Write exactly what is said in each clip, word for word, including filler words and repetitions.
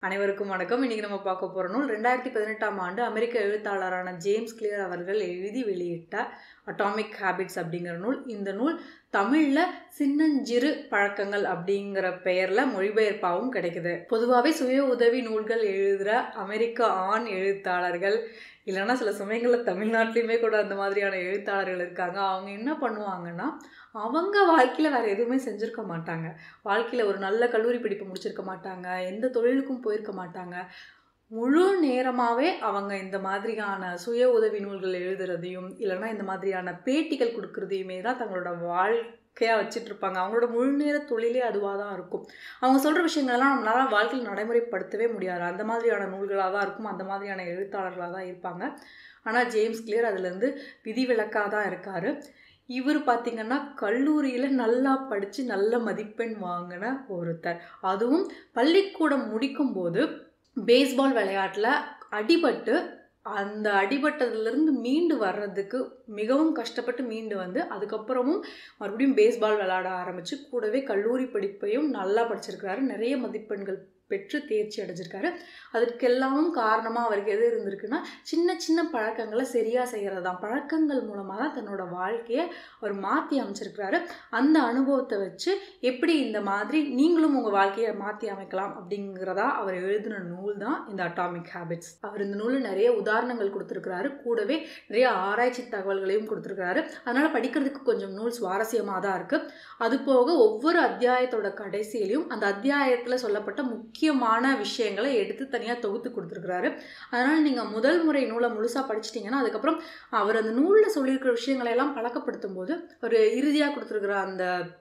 அனைவருக்கும் வணக்கம். இன்னைக்கு நம்ம பார்க்க போற நூல் ரெண்டாயிரத்தி பதினெட்டாம் ஆண்டு அமெரிக்க எழுத்தாளரான ஜேம்ஸ் கிளியர் அவர்கள் எழுதி வெளியிட்ட அட்டாமிக் ஹேபிட்ஸ் அப்படிங்கிற நூல். இந்த நூல் தமிழ்ல சின்னஞ்சிறு பழக்கங்கள் அப்படிங்கிற பெயர்ல மொழிபெயர்ப்பாகவும் கிடைக்குது. பொதுவாகவே சுய உதவி நூல்கள் எழுதுகிற அமெரிக்க ஆண் எழுத்தாளர்கள் இல்லைன்னா சில சமயங்களில் தமிழ்நாட்டிலையுமே கூட அந்த மாதிரியான எழுத்தாளர்கள் இருக்காங்க. அவங்க என்ன பண்ணுவாங்கன்னா, அவங்க வாழ்க்கையில் வேறு எதுவுமே செஞ்சுருக்க மாட்டாங்க. வாழ்க்கையில் ஒரு நல்ல கல்லூரி படிப்பு முடிச்சிருக்க மாட்டாங்க, எந்த தொழிலுக்கும் போயிருக்க மாட்டாங்க. முழு நேரமாகவே அவங்க இந்த மாதிரியான சுய உதவி நூல்கள் எழுதுறதையும் இல்லைன்னா இந்த மாதிரியான பேட்டிகள் கொடுக்குறதையுமே தான் தங்களோட வாழ்க்கையாக வச்சுட்டு இருப்பாங்க. அவங்களோட முழு நேர தொழிலே அதுவாக தான் இருக்கும். அவங்க சொல்கிற விஷயங்கள்லாம் நம்மளால வாழ்க்கையில் நடைமுறைப்படுத்தவே முடியாது. அந்த மாதிரியான நூல்களாக தான் இருக்கும், அந்த மாதிரியான எழுத்தாளர்களாக தான் இருப்பாங்க. ஆனால் ஜேம்ஸ் கிளியர் அதுலேருந்து விதிவிலக்காக தான் இருக்கார். இவர் பார்த்திங்கன்னா கல்லூரியில் நல்லா படித்து நல்ல மதிப்பெண் வாங்கின ஒருத்தர். அதுவும் பள்ளிக்கூடம் முடிக்கும்போது பேஸ்பால் விளையாட்டில் அடிபட்டு அந்த அடிபட்டதுலேருந்து மீண்டு வர்றதுக்கு மிகவும் கஷ்டப்பட்டு மீண்டு வந்து அதுக்கப்புறமும் மறுபடியும் பேஸ்பால் விளையாட ஆரம்பித்து கூடவே கல்லூரி படிப்பையும் நல்லா படிச்சிருக்கிறாரு. நிறைய மதிப்பெண்கள் பெற்று தேர்ச்சி அடைஞ்சிருக்காரு. அதுக்கெல்லாமும் காரணமாக அவருக்கு எது இருந்திருக்குன்னா, சின்ன சின்ன பழக்கங்களை சரியாக செய்கிறது தான். பழக்கங்கள் மூலமாக தான் தன்னோட வாழ்க்கையை அவர் மாற்றி அமைச்சிருக்கிறாரு. அந்த அனுபவத்தை வச்சு எப்படி இந்த மாதிரி நீங்களும் உங்கள் வாழ்க்கையை மாற்றி அமைக்கலாம் அப்படிங்கிறதா அவர் எழுதின நூல் தான் இந்த அட்டாமிக் ஹேபிட்ஸ். அவர் இந்த நூலில் நிறைய உதாரணங்கள் கொடுத்துருக்கிறாரு, கூடவே நிறைய ஆராய்ச்சி தகவல்களையும் கொடுத்துருக்கிறாரு. அதனால் படிக்கிறதுக்கு கொஞ்சம் நூல் சுவாரஸ்யமாக தான் இருக்குது. அது போக ஒவ்வொரு அத்தியாயத்தோட கடைசியிலையும் அந்த அத்தியாயத்தில் சொல்லப்பட்ட முக்கியமான விஷயங்களை எடுத்து தனியாக தொகுத்து கொடுத்துருக்கிறாரு. அதனால் நீங்கள் முதல் முறை நூலை முழுசாக படிச்சிட்டிங்கன்னா அதுக்கப்புறம் அவர் அந்த நூலில் சொல்லியிருக்கிற விஷயங்களை எல்லாம் பழக்கப்படுத்தும் போது ஒரு இறுதியாக கொடுத்துருக்குற அந்த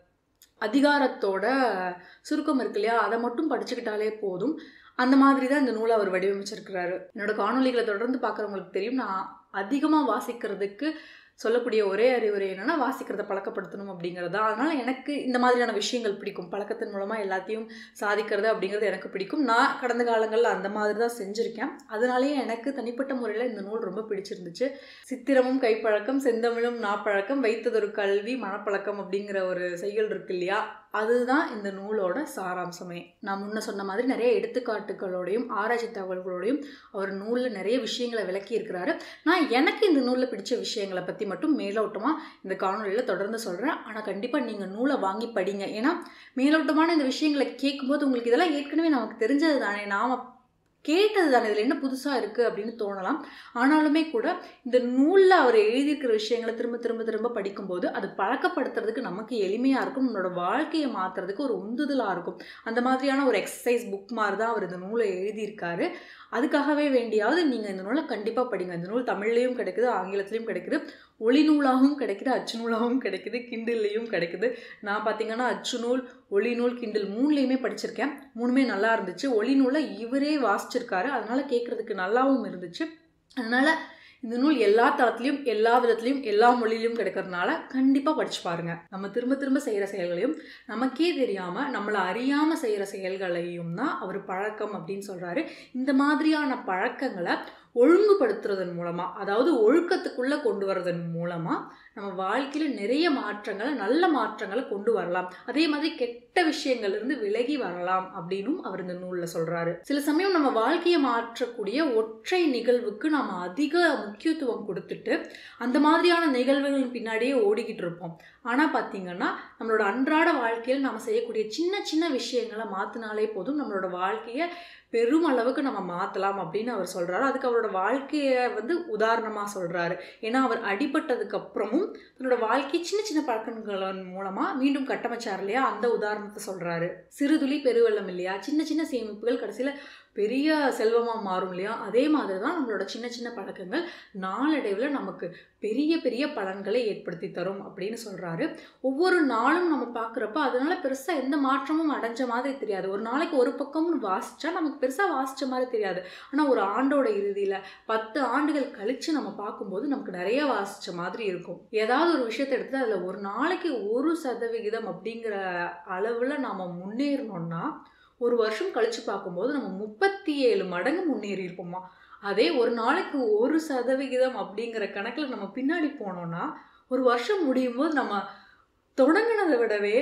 அதிகாரத்தோட சுருக்கம் இருக்கு இல்லையா, அதை மட்டும் படிச்சுக்கிட்டாலே போதும். அந்த மாதிரி தான் இந்த நூலை அவர் வடிவமைச்சிருக்கிறாரு. என்னோட காணொலிகளை தொடர்ந்து பார்க்குறவங்களுக்கு தெரியும், நான் அதிகமாக வாசிக்கிறதுக்கு சொல்லக்கூடிய ஒரே அறிவுரை என்னென்னா வாசிக்கிறத பழக்கப்படுத்தணும் அப்படிங்கிறது தான். அதனால் எனக்கு இந்த மாதிரியான விஷயங்கள் பிடிக்கும். பழக்கத்தின் மூலமாக எல்லாத்தையும் சாதிக்கிறது அப்படிங்கிறது எனக்கு பிடிக்கும். நான் கடந்த காலங்களில் அந்த மாதிரி தான் செஞ்சுருக்கேன். அதனாலேயே எனக்கு தனிப்பட்ட முறையில் இந்த நூல் ரொம்ப பிடிச்சிருந்துச்சு. சித்திரமும் கைப்பழக்கம், செந்தமிழும் நாப்பழக்கம், வைத்ததொரு கல்வி மனப்பழக்கம் அப்படிங்கிற ஒரு செய்யுள் இருக்கு இல்லையா, அதுதான் இந்த நூலோட சாராம்சமே. நான் முன்ன சொன்ன மாதிரி நிறைய எடுத்துக்காட்டுகளோடையும் ஆராய்ச்சி தகவல்களோடையும் அவர் நூலில் நிறைய விஷயங்களை விளக்கி இருக்கிறாரு. நான் எனக்கு இந்த நூலில் பிடிச்ச விஷயங்களை பற்றி மட்டும் மேலோட்டமாக இந்த காணொலியில் தொடர்ந்து சொல்கிறேன். ஆனால் கண்டிப்பாக நீங்கள் நூலை வாங்கி படிங்க. ஏன்னா மேலோட்டமான இந்த விஷயங்களை கேட்கும்போது உங்களுக்கு இதெல்லாம் ஏற்கனவே நமக்கு தெரிஞ்சது தானே, நாம் கேட்டது தானே, இதில் என்ன புதுசாக இருக்குது அப்படின்னு தோணலாம். ஆனாலுமே கூட இந்த நூலில் அவர் எழுதியிருக்கிற விஷயங்களை திரும்ப திரும்ப திரும்ப படிக்கும்போது அது பழக்கப்படுத்துறதுக்கு நமக்கு எளிமையாக இருக்கும், நம்மளோட வாழ்க்கையை மாற்றுறதுக்கு ஒரு உந்துதலாக இருக்கும். அந்த மாதிரியான ஒரு எக்ஸசைஸ் புக் மாதிரி தான் அவர் இந்த நூலை எழுதியிருக்காரு. அதுக்காகவே வேண்டியாவது நீங்கள் இந்த நூலை கண்டிப்பாக படிங்க. இந்த நூல் தமிழ்லேயும் கிடைக்குது, ஆங்கிலத்துலேயும் கிடைக்குது, ஒளி நூலாகவும் கிடைக்குது, அச்சு நூலாகவும் கிடைக்குது, கிண்டில்லையும் கிடைக்குது. நான் பார்த்திங்கன்னா அச்சு நூல், ஒளி நூல், கிண்டில் மூணுலேயுமே படிச்சிருக்கேன். மூணுமே நல்லா இருந்துச்சு. ஒளி நூலை இவரே வாசிச்சிருக்காரு, அதனால் கேட்குறதுக்கு நல்லாவும் இருந்துச்சு. அதனால் இந்த நூல் எல்லா தளத்துலையும் எல்லா விதத்துலையும் எல்லா மொழியிலையும் கிடைக்கிறதுனால கண்டிப்பாக படிச்சு பாருங்கள். நம்ம திரும்ப திரும்ப செய்கிற செயல்களையும் நமக்கே தெரியாமல் நம்மளை அறியாமல் செய்கிற செயல்களையும் தான் அவர் பழக்கம் அப்படின்னு சொல்கிறாரு. இந்த மாதிரியான பழக்கங்களை ஒழுங்குபடுத்துறதன் மூலமாக, அதாவது ஒழுக்கத்துக்குள்ளே கொண்டு வரதன் மூலமாக நம்ம வாழ்க்கையில் நிறைய மாற்றங்களை நல்ல மாற்றங்களை கொண்டு வரலாம். அதே மாதிரி கெட்ட விஷயங்கள்லேருந்து விலகி வரலாம் அப்படின்னும் அவர் இந்த நூலில் சொல்கிறாரு. சில சமயம் நம்ம வாழ்க்கையை மாற்றக்கூடிய ஒற்றை நிகழ்வுக்கு நாம் அதிக முக்கியத்துவம் கொடுத்துட்டு அந்த மாதிரியான நிகழ்வுகளின் பின்னாடியே ஓடிக்கிட்டு இருப்போம். ஆனால் பார்த்திங்கன்னா நம்மளோட அன்றாட வாழ்க்கையில் நம்ம செய்யக்கூடிய சின்ன சின்ன விஷயங்களை மாற்றினாலே போதும், நம்மளோட வாழ்க்கையை பெரும் அளவுக்கு நம்ம மாற்றலாம் அப்படின்னு அவர் சொல்கிறாரு. அதுக்கு அவரோட வாழ்க்கையை வந்து உதாரணமாக சொல்கிறாரு. ஏன்னா அவர் அடிபட்டதுக்கு அப்புறமும் தன்னோட வாழ்க்கையை சின்ன சின்ன பழக்கங்களின் மூலமாக மீண்டும் கட்டமைச்சார் இல்லையா, அந்த உதாரணத்தை சொல்கிறாரு. சிறுதுளி பெருவெள்ளம் இல்லையா, சின்ன சின்ன சேமிப்புகள் கடைசியில் பெரிய செல்வமாக மாறும் இல்லையா, அதே மாதிரி தான் நம்மளோட சின்ன சின்ன பழக்கங்கள் நாளடைவில் நமக்கு பெரிய பெரிய பலன்களை ஏற்படுத்தி தரும் அப்படின்னு சொல்கிறாரு. ஒவ்வொரு நாளும் நம்ம பார்க்குறப்ப அதனால் பெருசாக எந்த மாற்றமும் அடைஞ்ச மாதிரி தெரியாது. ஒரு நாளைக்கு ஒரு பக்கம்னு வாசித்தா நமக்கு பெருசாக வாசித்த மாதிரி தெரியாது. ஆனால் ஒரு ஆண்டோட இறுதியில் பத்து ஆண்டுகள் கழித்து நம்ம பார்க்கும்போது நமக்கு நிறைய வாசித்த மாதிரி இருக்கும். ஏதாவது ஒரு விஷயத்தை எடுத்து அதில் ஒரு நாளைக்கு ஒரு சதவிகிதம் அப்படிங்கிற அளவில் நாம் முன்னேறணும்னா ஒரு வருஷம் கழித்து பார்க்கும்போது நம்ம முப்பத்தி ஏழு மடங்கு முன்னேறி இருப்போமா. அதே ஒரு நாளைக்கு ஒரு சதவிகிதம் அப்படிங்கிற கணக்கில் நம்ம பின்னாடி போனோம்னா ஒரு வருஷம் முடியும் போது நம்ம தொடங்கினதை விடவே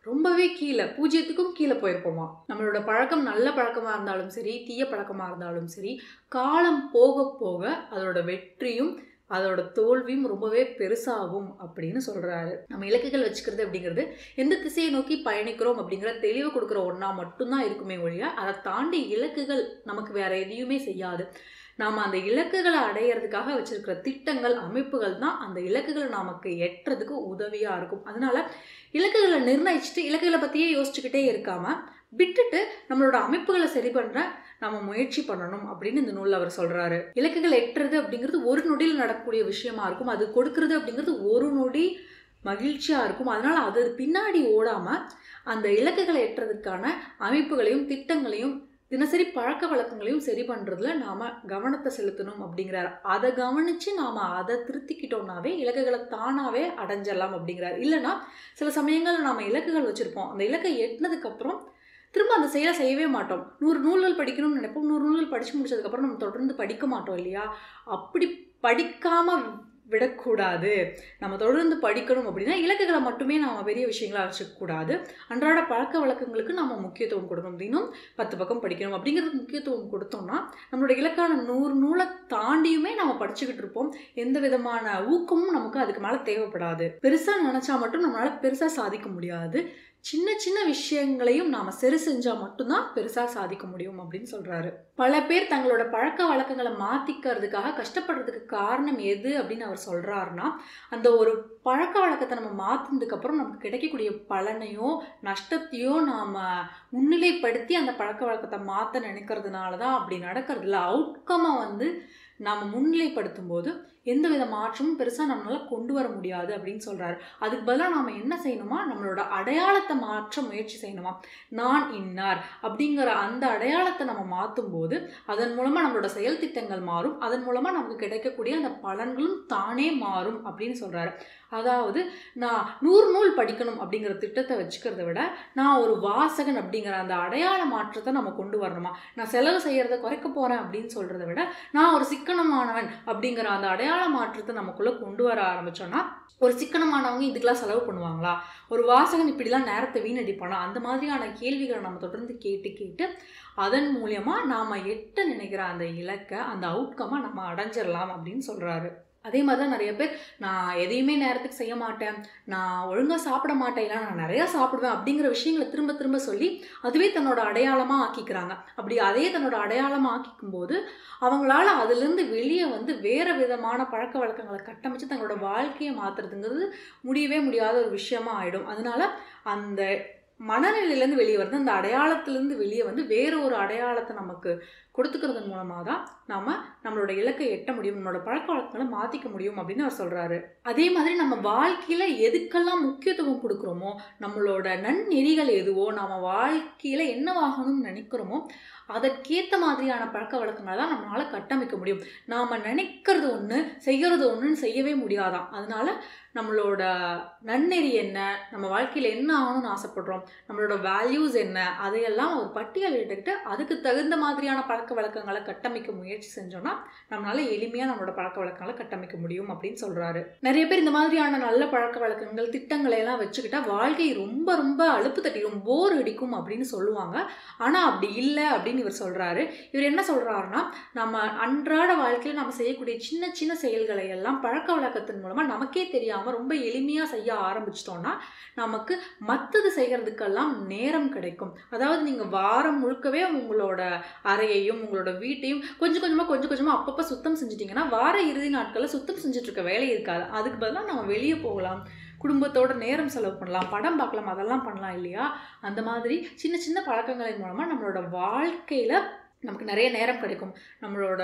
ரொம்பவே கீழே, பூஜ்ஜியத்துக்கும் கீழே போயிருப்போமா. நம்மளோட பழக்கம் நல்ல பழக்கமாக இருந்தாலும் சரி, தீய பழக்கமாக இருந்தாலும் சரி, காலம் போக போக அதோட வெற்றியும் அதோட தோல்வியும் ரொம்பவே பெருசாகும் அப்படின்னு சொல்றாரு. நம்ம இலக்குகள் வச்சுக்கிறது அப்படிங்கிறது எந்த திசையை நோக்கி பயணிக்கிறோம் அப்படிங்கிற தெளிவு கொடுக்குற ஒன்றா மட்டும்தான் இருக்குமே ஒழிய அதை தாண்டி இலக்குகள் நமக்கு வேற எதையுமே செய்யாது. நாம் அந்த இலக்குகளை அடையிறதுக்காக வச்சிருக்கிற திட்டங்கள், அமைப்புகள் தான் அந்த இலக்குகளை நமக்கு எட்டுறதுக்கு உதவியாக இருக்கும். அதனால இலக்குகளை நிர்ணயிச்சுட்டு இலக்குகளை பற்றியே யோசிச்சுக்கிட்டே இருக்காமல் விட்டுட்டு நம்மளோட அமைப்புகளை சரி பண்ணுற நம்ம முயற்சி பண்ணணும் அப்படின்னு இந்த நூலில் அவர் சொல்கிறாரு. இலக்குகள் எட்டுறது அப்படிங்கிறது ஒரு நொடியில் நடக்கக்கூடிய விஷயமா இருக்கும். அது கொடுக்கறது அப்படிங்கிறது ஒரு நொடி மகிழ்ச்சியாக இருக்கும். அதனால் அது பின்னாடி ஓடாமல் அந்த இலக்குகளை எட்டுறதுக்கான அமைப்புகளையும் திட்டங்களையும் தினசரி பழக்க வழக்கங்களையும் சரி பண்ணுறதுல நாம் கவனத்தை செலுத்தணும் அப்படிங்கிறார். அதை கவனித்து நாம் அதை திருத்திக்கிட்டோம்னாவே இலக்குகளை தானாகவே அடைஞ்சிடலாம் அப்படிங்கிறார். இல்லைனா சில சமயங்களில் நாம் இலக்குகள் வச்சுருப்போம், அந்த இலக்கை எட்டினதுக்கப்புறம் திரும்ப அந்த செயலை செய்யவே மாட்டோம். நூறு நூல்கள் படிக்கணும்னு நினைப்போம், நூறு நூல்கள் படித்து முடிச்சதுக்கப்புறம் நம்ம தொடர்ந்து படிக்க மாட்டோம் இல்லையா? அப்படி படிக்காமல் விடக்கூடாது. நம்ம தொடர்ந்து படிக்கணும் அப்படின்னா இலக்குகளை மட்டுமே நாம் பெரிய விஷயங்களாக வச்சுக்கூடாது. அன்றாட பழக்க வழக்கங்களுக்கு நம்ம முக்கியத்துவம் கொடுக்கணும். தினம் பத்து பக்கம் படிக்கணும் அப்படிங்கிறதுக்கு முக்கியத்துவம் கொடுத்தோம்னா நம்மளோட இலக்கான நூறு நூலை தாண்டியுமே நம்ம படிச்சுக்கிட்டு இருப்போம். எந்த விதமான ஊக்கமும் நமக்கு அதுக்கு மேலே தேவைப்படாது. பெருசாக நினச்சா மட்டும் நம்மளால் பெருசாக சாதிக்க முடியாது. சின்ன சின்ன விஷயங்களையும் நாம் சரி செஞ்சால் மட்டும்தான் பெருசாக சாதிக்க முடியும் அப்படின்னு சொல்கிறாரு. பல பேர் தங்களோட பழக்க வழக்கங்களை மாற்றிக்கிறதுக்காக கஷ்டப்படுறதுக்கு காரணம் எது அப்படின்னு அவர் சொல்கிறாருன்னா, அந்த ஒரு பழக்க வழக்கத்தை நம்ம மாற்றினதுக்கப்புறம் நமக்கு கிடைக்கக்கூடிய பலனையோ நஷ்டத்தையோ நாம் முன்னிலைப்படுத்தி அந்த பழக்க வழக்கத்தை மாற்ற நினைக்கிறதுனால தான் அப்படி நடக்கிறது இல்லை. அவுட்கம்மை வந்து நாம் முன்னிலைப்படுத்தும் போது எந்த வித மாற்றமும் பெருசாக நம்மளால் கொண்டு வர முடியாது அப்படின்னு சொல்கிறாரு. அதுக்கு பதிலாக நாம் என்ன செய்யணுமா, நம்மளோட அடையாளத்தை மாற்ற முயற்சி செய்யணுமா. நான் இன்னார் அப்படிங்கிற அந்த அடையாளத்தை நம்ம மாற்றும் போது அதன் மூலமாக நம்மளோட செயல் திட்டங்கள் மாறும். அதன் மூலமாக நமக்கு கிடைக்கக்கூடிய அந்த பலன்களும் தானே மாறும் அப்படின்னு சொல்கிறாரு. அதாவது நான் நூறு நூல் படிக்கணும் அப்படிங்கிற திட்டத்தை வச்சுக்கிறத விட நான் ஒரு வாசகன் அப்படிங்கிற அந்த அடையாள மாற்றத்தை நம்ம கொண்டு வரணுமா. நான் செலவு செய்கிறத குறைக்க போகிறேன் அப்படின்னு சொல்கிறத விட நான் ஒரு சிக்கனமானவன் அப்படிங்கிற அந்த அடையாள மாற்றத்தை நமக்குள்ளே கொண்டு வர ஆரம்பித்தோன்னா, ஒரு சிக்கனமானவங்க இதுக்கெல்லாம் செலவு பண்ணுவாங்களா, ஒரு வாசகன் இப்படிலாம் நேரத்தை வீணடிப்பானா, அந்த மாதிரியான கேள்விகளை நம்ம தொடர்ந்து கேட்டு கேட்டு அதன் மூலியமாக நாம் எட்ட நினைக்கிற அந்த இலக்கை, அந்த அவுட்கம்மை நம்ம அடைஞ்சிடலாம் அப்படின்னு சொல்கிறாரு. அதே மாதிரி தான் நிறைய பேர் நான் எதையுமே நேரத்துக்கு செய்ய மாட்டேன், நான் ஒழுங்காக சாப்பிட மாட்டேன், இல்லை நான் நிறையா சாப்பிடுவேன் அப்படிங்கிற விஷயங்களை திரும்ப திரும்ப சொல்லி அதுவே தன்னோட அடையாளமாக ஆக்கிக்கிறாங்க. அப்படி அதே தன்னோட அடையாளமாக ஆக்கிக்கும் போது அவங்களால அதுலேருந்து வெளியே வந்து வேறு விதமான பழக்க வழக்கங்களை கட்டமைச்சு தங்களோட வாழ்க்கையை மாற்றுறதுங்கிறது முடியவே முடியாத ஒரு விஷயமா ஆகிடும். அதனால அந்த மனநிலையிலேருந்து வெளியே வருது, அந்த அடையாளத்திலேருந்து வெளியே வந்து வேறு ஒரு அடையாளத்தை நமக்கு கொடுத்துக்கிறதன் மூலமாக தான் நாம் நம்மளோட இலக்கை எட்ட முடியும், நம்மளோட பழக்க வழக்கங்களை மாற்றிக்க முடியும் அப்படின்னு அவர் சொல்கிறாரு. அதே மாதிரி நம்ம வாழ்க்கையில் எதுக்கெல்லாம் முக்கியத்துவம் கொடுக்குறோமோ, நம்மளோட நன்னெறிகள் எதுவோ, நம்ம வாழ்க்கையில் என்னவாகணும்னு நினைக்கிறோமோ அதற்கேற்ற மாதிரியான பழக்க வழக்கங்களை தான் நம்மளால் கட்டமைக்க முடியும். நாம் நினைக்கிறது ஒன்று செய்கிறது ஒன்றுன்னு செய்யவே முடியாதான். அதனால நம்மளோட நன்னெறி என்ன, நம்ம வாழ்க்கையில் என்ன ஆகணும்னு ஆசைப்படுறோம், நம்மளோட வேல்யூஸ் என்ன, அதையெல்லாம் ஒரு பட்டியலிட்டுக்கிட்டு அதுக்கு தகுந்த மாதிரியான பழக்க வழக்கங்களை கட்டமைக்க முயற்சி செஞ்சோம்னா நம்மளால எளிமையாக நம்மளோட பழக்க வழக்கங்களை கட்டமைக்க முடியும் அப்படின்னு சொல்கிறாரு. நிறைய பேர் இந்த மாதிரியான நல்ல பழக்க வழக்கங்கள் திட்டங்களை எல்லாம் வச்சுக்கிட்டா வாழ்க்கை ரொம்ப ரொம்ப அலுப்பு தட்டிடும், போர் அடிக்கும் அப்படின்னு சொல்லுவாங்க. ஆனால் அப்படி இல்லை அப்படின்னு இவர் சொல்கிறாரு. இவர் என்ன சொல்கிறாருன்னா, நம்ம அன்றாட வாழ்க்கையில் நம்ம செய்யக்கூடிய சின்ன சின்ன செயல்களை எல்லாம் பழக்க வழக்கத்தின் மூலமாக நமக்கே தெரியாமல் ரொம்ப எளிமையாக செய்ய ஆரம்பிச்சிட்டோம்னா நமக்கு மற்றது செய்கிறதுக்கெல்லாம் நேரம் கிடைக்கும். அதாவது நீங்கள் வாரம் முழுக்கவே உங்களோட அறையையும் உங்களோட வீட்டையும் கொஞ்சம் கொஞ்சமாக கொஞ்சம் கொஞ்சமாக அப்பப்போ சுத்தம் செஞ்சிட்டிங்கன்னா வார இறுதி நாட்களில் சுத்தம் செஞ்சுட்டு இருக்க வேலை இருக்காது. அதுக்கு பதிலாக நம்ம வெளியே போகலாம், குடும்பத்தோட நேரம் செலவு பண்ணலாம், படம் பார்க்கலாம், அதெல்லாம் பண்ணலாம் இல்லையா. அந்த மாதிரி சின்ன சின்ன பழக்கங்களின் மூலமாக நம்மளோட வாழ்க்கையில் நமக்கு நிறைய நேரம் கிடைக்கும். நம்மளோட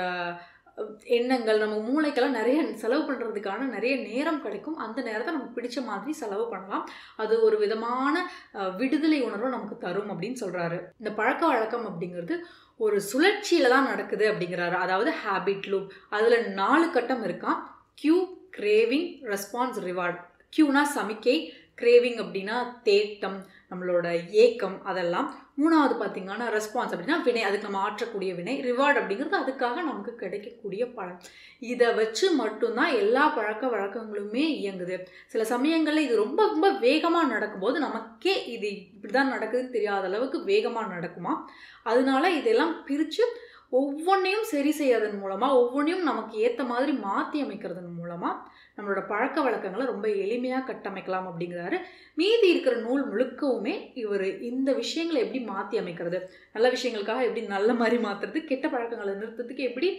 எண்ணங்கள், நம்ம மூளைக்கெல்லாம் நிறைய செலவு பண்ணுறதுக்கான நிறைய நேரம் கிடைக்கும். அந்த நேரத்தை நமக்கு பிடிச்ச மாதிரி செலவு பண்ணலாம். அது ஒரு விதமான விடுதலை உணர்வை நமக்கு தரும் அப்படின்னு சொல்கிறாரு. இந்த பழக்க வழக்கம் அப்படிங்கிறது ஒரு சுழற்சியில் தான் நடக்குது அப்படிங்கிறாரு. அதாவது ஹேபிட் லூப். அதில் நாலு கட்டம் இருக்கான். Cue, craving, response, reward. கியூனா சமிக்கை, கிரேவிங் அப்படின்னா தேட்டம், நம்மளோட ஏக்கம் அதெல்லாம். மூணாவது பார்த்திங்கன்னா ரெஸ்பான்ஸ் அப்படின்னா வினை, அதுக்கு நம்ம ஆற்றக்கூடிய வினை. ரிவார்டு அப்படிங்கிறது அதுக்காக நமக்கு கிடைக்கக்கூடிய பலன். இதை வச்சு மட்டும்தான் எல்லா பழக்க வழக்கங்களுமே இயங்குது. சில சமயங்களில் இது ரொம்ப ரொம்ப வேகமாக நடக்கும்போது நமக்கே இது இப்படி தான் நடக்குதுன்னு தெரியாத அளவுக்கு வேகமாக நடக்குமா. அதனால இதெல்லாம் பிரித்து ஒவ்வொன்றையும் சரி செய்யறதன் மூலமாக, ஒவ்வொன்றையும் நமக்கு ஏற்ற மாதிரி மாற்றி அமைக்கிறதன் மூலமாக நம்மளோட பழக்க வழக்கங்களை ரொம்ப எளிமையாக கட்டமைக்கலாம் அப்படிங்கிறாரு. மீதி இருக்கிற நூல் முழுக்கவுமே இவர் இந்த விஷயங்களை எப்படி மாற்றி அமைக்கிறது, நல்ல விஷயங்களுக்காக எப்படி நல்ல மாதிரி மாற்றுறது, கெட்ட பழக்கங்களை நிறுத்துறதுக்கு எப்படி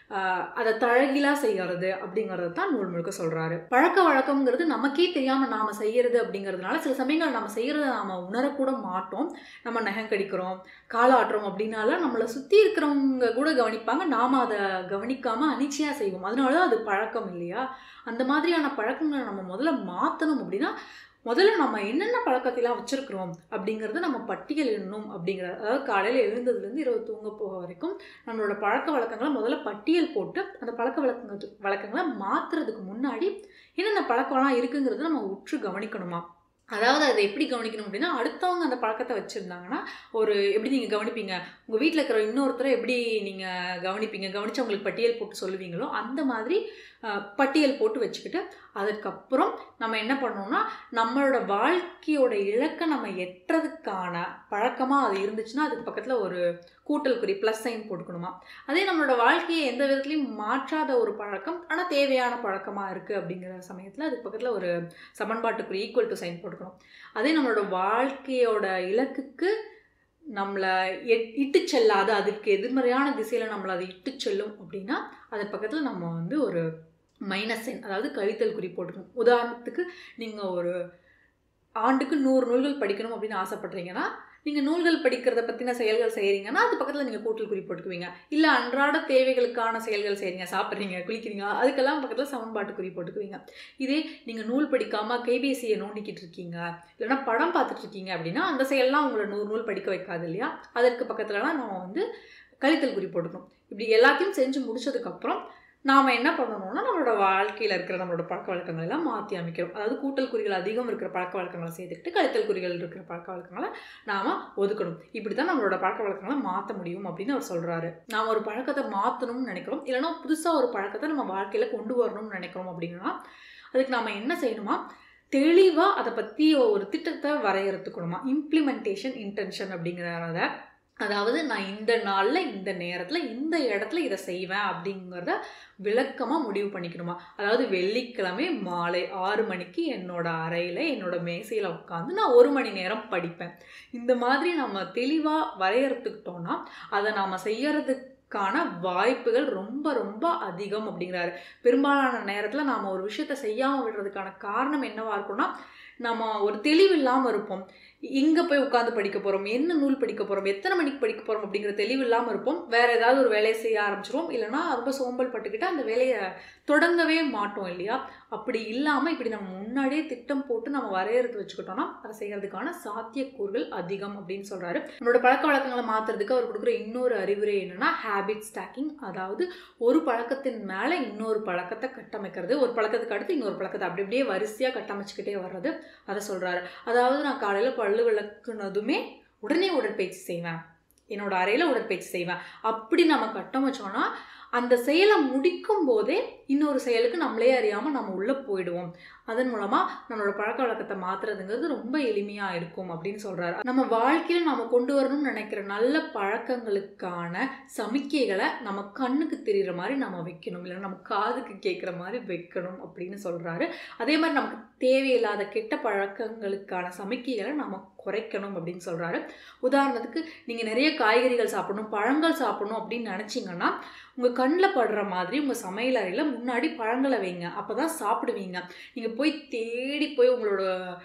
அதை தழகிலாக செய்கிறது அப்படிங்கிறது தான் நூல் முழுக்க சொல்கிறாரு. பழக்க வழக்கம்ங்கிறது நமக்கே தெரியாமல் நாம் செய்கிறது அப்படிங்கிறதுனால சில சமயங்கள் நம்ம செய்கிறத நாம் உணரக்கூட மாட்டோம். நம்ம நகம் கடிக்கிறோம், காலாட்டுறோம் அப்படின்னால நம்மளை சுற்றி இருக்கிறவங்க கூட கவனிப்பாங்க, நாம் அதை கவனிக்காமல் அனிச்சையாக செய்வோம். அதனால தான் அது பழக்கம் இல்லையா. அந்த மாதிரியான பழக்கங்களை நம்ம முதல்ல மாற்றணும். அப்படின்னா முதல்ல நம்ம என்னென்ன பழக்கத்தைலாம் வச்சுருக்கிறோம் அப்படிங்கிறத நம்ம பட்டியலிடணும் அப்படிங்கிற, அதாவது காலையில் எழுந்ததுலேருந்து இரவு தூங்க போக வரைக்கும் நம்மளோட பழக்க வழக்கங்களை முதல்ல பட்டியல் போட்டு அந்த பழக்க வழக்கங்கள் வழக்கங்களை மாற்றுறதுக்கு முன்னாடி என்னென்ன பழக்கம்லாம் இருக்குங்கிறத நம்ம உற்று கவனிக்கணுமா. அதாவது அதை எப்படி கவனிக்கணும் அப்படின்னா, அடுத்தவங்க அந்த பழக்கத்தை வச்சுருந்தாங்கன்னா ஒரு எப்படி நீங்கள் கவனிப்பீங்க, உங்கள் வீட்டில் இருக்கிற இன்னொருத்தரை எப்படி நீங்கள் கவனிப்பீங்க, கவனித்து அவங்களுக்கு பட்டியல் போட்டு சொல்லுவீங்களோ அந்த மாதிரி பட்டியல் போட்டு வச்சுக்கிட்டு அதுக்கப்புறம் நம்ம என்ன பண்ணோம்னா நம்மளோட வாழ்க்கையோட இலக்கை நம்ம எட்டுறதுக்கான பழக்கமாக அது இருந்துச்சுன்னா அதுக்கு பக்கத்தில் ஒரு கூட்டல் குறி ப்ளஸ் சைன் போட்டுக்கணுமா. அதே நம்மளோட வாழ்க்கையை எந்த விதத்துலையும் மாற்றாத ஒரு பழக்கம் ஆனால் தேவையான பழக்கமாக இருக்குது அப்படிங்கிற சமயத்தில் அதுக்கு பக்கத்தில் ஒரு சமன்பாட்டுக்குறி ஈக்குவல் டு சைன் போட்டுக்கணும். அதே நம்மளோட வாழ்க்கையோட இலக்குக்கு நம்மளை இட்டு செல்லாத, அதுக்கு எதிர்மறையான திசையில் நம்மளை அதை இட்டு செல்லும் அப்படின்னா அது பக்கத்தில் நம்ம வந்து ஒரு மைனஸ் சைன், அதாவது கழித்தல் குறி போட்டுக்கணும். உதாரணத்துக்கு நீங்கள் ஒரு ஆண்டுக்கு நூறு நூல்கள் படிக்கணும் அப்படின்னு ஆசைப்படுறீங்கன்னா நீங்கள் நூல்கள் படிக்கிறத பற்றின செயல்கள் செய்கிறீங்கன்னா அது பக்கத்தில் நீங்கள் கூட்டல் குறி போட்டுக்குவீங்க. இல்லை அன்றாட தேவைகளுக்கான செயல்கள் செய்கிறீங்க, சாப்பிட்றீங்க, குளிக்கிறீங்க, அதுக்கெல்லாம் பக்கத்தில் சமன்பாட்டு குறி போட்டுக்குவீங்க. இதே நீங்கள் நூல் படிக்காமல் கைபேசியை நோண்டிக்கிட்டு இருக்கீங்க, இல்லைனா படம் பார்த்துட்ருக்கீங்க அப்படின்னா அந்த செயல்லாம் உங்களை நூறு நூல் படிக்க வைக்காது இல்லையா. அதற்கு பக்கத்துலலாம் நம்ம வந்து கழித்தல் குறி போட்டுக்கணும். இப்படி எல்லாத்தையும் செஞ்சு முடிச்சதுக்கப்புறம் நாம் என்ன பண்ணணும்னா நம்மளோட வாழ்க்கையில் இருக்கிற நம்மளோட பழக்க வழக்கங்கள் எல்லாம் மாற்றி அமைக்கிறோம். அதாவது கூட்டல் குறிகள் அதிகம் இருக்கிற பழக்க வழக்கங்களை சேர்த்துக்கிட்டு கழித்தல் குறிகள் இருக்கிற பழக்க வழக்கங்களை நாம் ஒதுக்கணும். இப்படி தான் நம்மளோட பழக்க வழக்கங்களை மாற்ற முடியும் அப்படின்னு அவர் சொல்கிறாரு. நாம் ஒரு பழக்கத்தை மாற்றணும்னு நினைக்கிறோம், இல்லைனா புதுசாக ஒரு பழக்கத்தை நம்ம வாழ்க்கையில் கொண்டு வரணும்னு நினைக்கிறோம் அப்படின்னா அதுக்கு நாம் என்ன செய்யணுமா, தெளிவாக அதை பற்றி ஒரு திட்டத்தை வரையறுத்துக்கணுமா. இம்ப்ளிமெண்டேஷன் இன்டென்ஷன் அப்படிங்கிறத, அதாவது நான் இந்த நாளில் இந்த நேரத்தில் இந்த இடத்துல இதை செய்வேன் அப்படிங்கிறத விளக்கமாக முடிவு பண்ணிக்கணுமா. அதாவது வெள்ளிக்கிழமை மாலை ஆறு மணிக்கு என்னோட அறையில் என்னோட மேசையில் உட்காந்து நான் ஒரு மணி நேரம் படிப்பேன். இந்த மாதிரி நம்ம தெளிவாக வரையறுத்துக்கிட்டோன்னா அதை நாம் செய்யறதுக்கான வாய்ப்புகள் ரொம்ப ரொம்ப அதிகம் அப்படிங்கிறாரு. பெரும்பாலான நேரத்தில் நாம் ஒரு விஷயத்தை செய்யாமல் விடுறதுக்கான காரணம் என்னவாக இருக்கும்னா நம்ம ஒரு தெளிவு இல்லாமல் இருப்போம். எங்கே போய் உட்காந்து படிக்க போகிறோம், என்ன நூல் படிக்க போகிறோம், எத்தனை மணிக்கு படிக்க போகிறோம் அப்படிங்கிற தெளிவு இல்லாமல் இருப்போம். வேறு ஏதாவது ஒரு வேலையை செய்ய ஆரம்பிச்சிருவோம், இல்லைனா ரொம்ப சோம்பல் பட்டுக்கிட்டு அந்த வேலையை தொடங்கவே மாட்டோம் இல்லையா. அப்படி இல்லாமல் இப்படி நம்ம முன்னாடியே திட்டம் போட்டு நம்ம வரையறுத்து வச்சுக்கிட்டோம்னா அதை செய்கிறதுக்கான சாத்தியக்கூறுகள் அதிகம் அப்படின்னு சொல்கிறாரு. நம்மளோட பழக்க வழக்கங்களை மாற்றுறதுக்கு அவர் கொடுக்குற இன்னொரு அறிவுரை என்னென்னா ஹேபிட் ஸ்டாக்கிங். அதாவது ஒரு பழக்கத்தின் மேலே இன்னொரு பழக்கத்தை கட்டமைக்கிறது, ஒரு பழக்கத்துக்கு அடுத்து இன்னொரு பழக்கத்தை அப்படி அப்படியே வரிசையாக கட்டமைச்சிக்கிட்டே வர்றது, அதை சொல்கிறாரு. அதாவது நான் காலையில் பல்லு விளக்குனதுமே உடனே உடற்பயிற்சி செய்வேன், என்னோட அறையில் உடற்பயிற்சி செய்வேன் அப்படி நம்ம கட்டமைச்சோன்னா அந்த செயலை முடிக்கும் போதே இன்னொரு செயலுக்கு நம்மளே அறியாமல் நம்ம உள்ளே போயிடுவோம். அதன் மூலமாக நம்மளோட பழக்க வழக்கத்தை மாற்றுறதுங்கிறது ரொம்ப எளிமையாக இருக்கும் அப்படின்னு சொல்கிறாரு. நம்ம வாழ்க்கையில் நம்ம கொண்டு வரணும்னு நினைக்கிற நல்ல பழக்கங்களுக்கான சமிக்கைகளை நம்ம கண்ணுக்கு தெரிகிற மாதிரி நம்ம வைக்கணும், இல்லை நம்ம காதுக்கு கேட்குற மாதிரி வைக்கணும் அப்படின்னு சொல்கிறாரு. அதே மாதிரி நமக்கு தேவையில்லாத கெட்ட பழக்கங்களுக்கான சமிக்கைகளை நம்ம குறைக்கணும் அப்படின்னு சொல்கிறாரு. உதாரணத்துக்கு நீங்கள் நிறைய காய்கறிகள் சாப்பிடணும், பழங்கள் சாப்பிடணும் அப்படின்னு நினச்சிங்கன்னா உங்கள் கண்ணில் படுற மாதிரி உங்கள் சமையல் அறையில் முன்னாடி பழங்களை வைங்க, அப்போ தான் சாப்பிடுவீங்க. நீங்கள் போய் தேடி போய் உங்களோட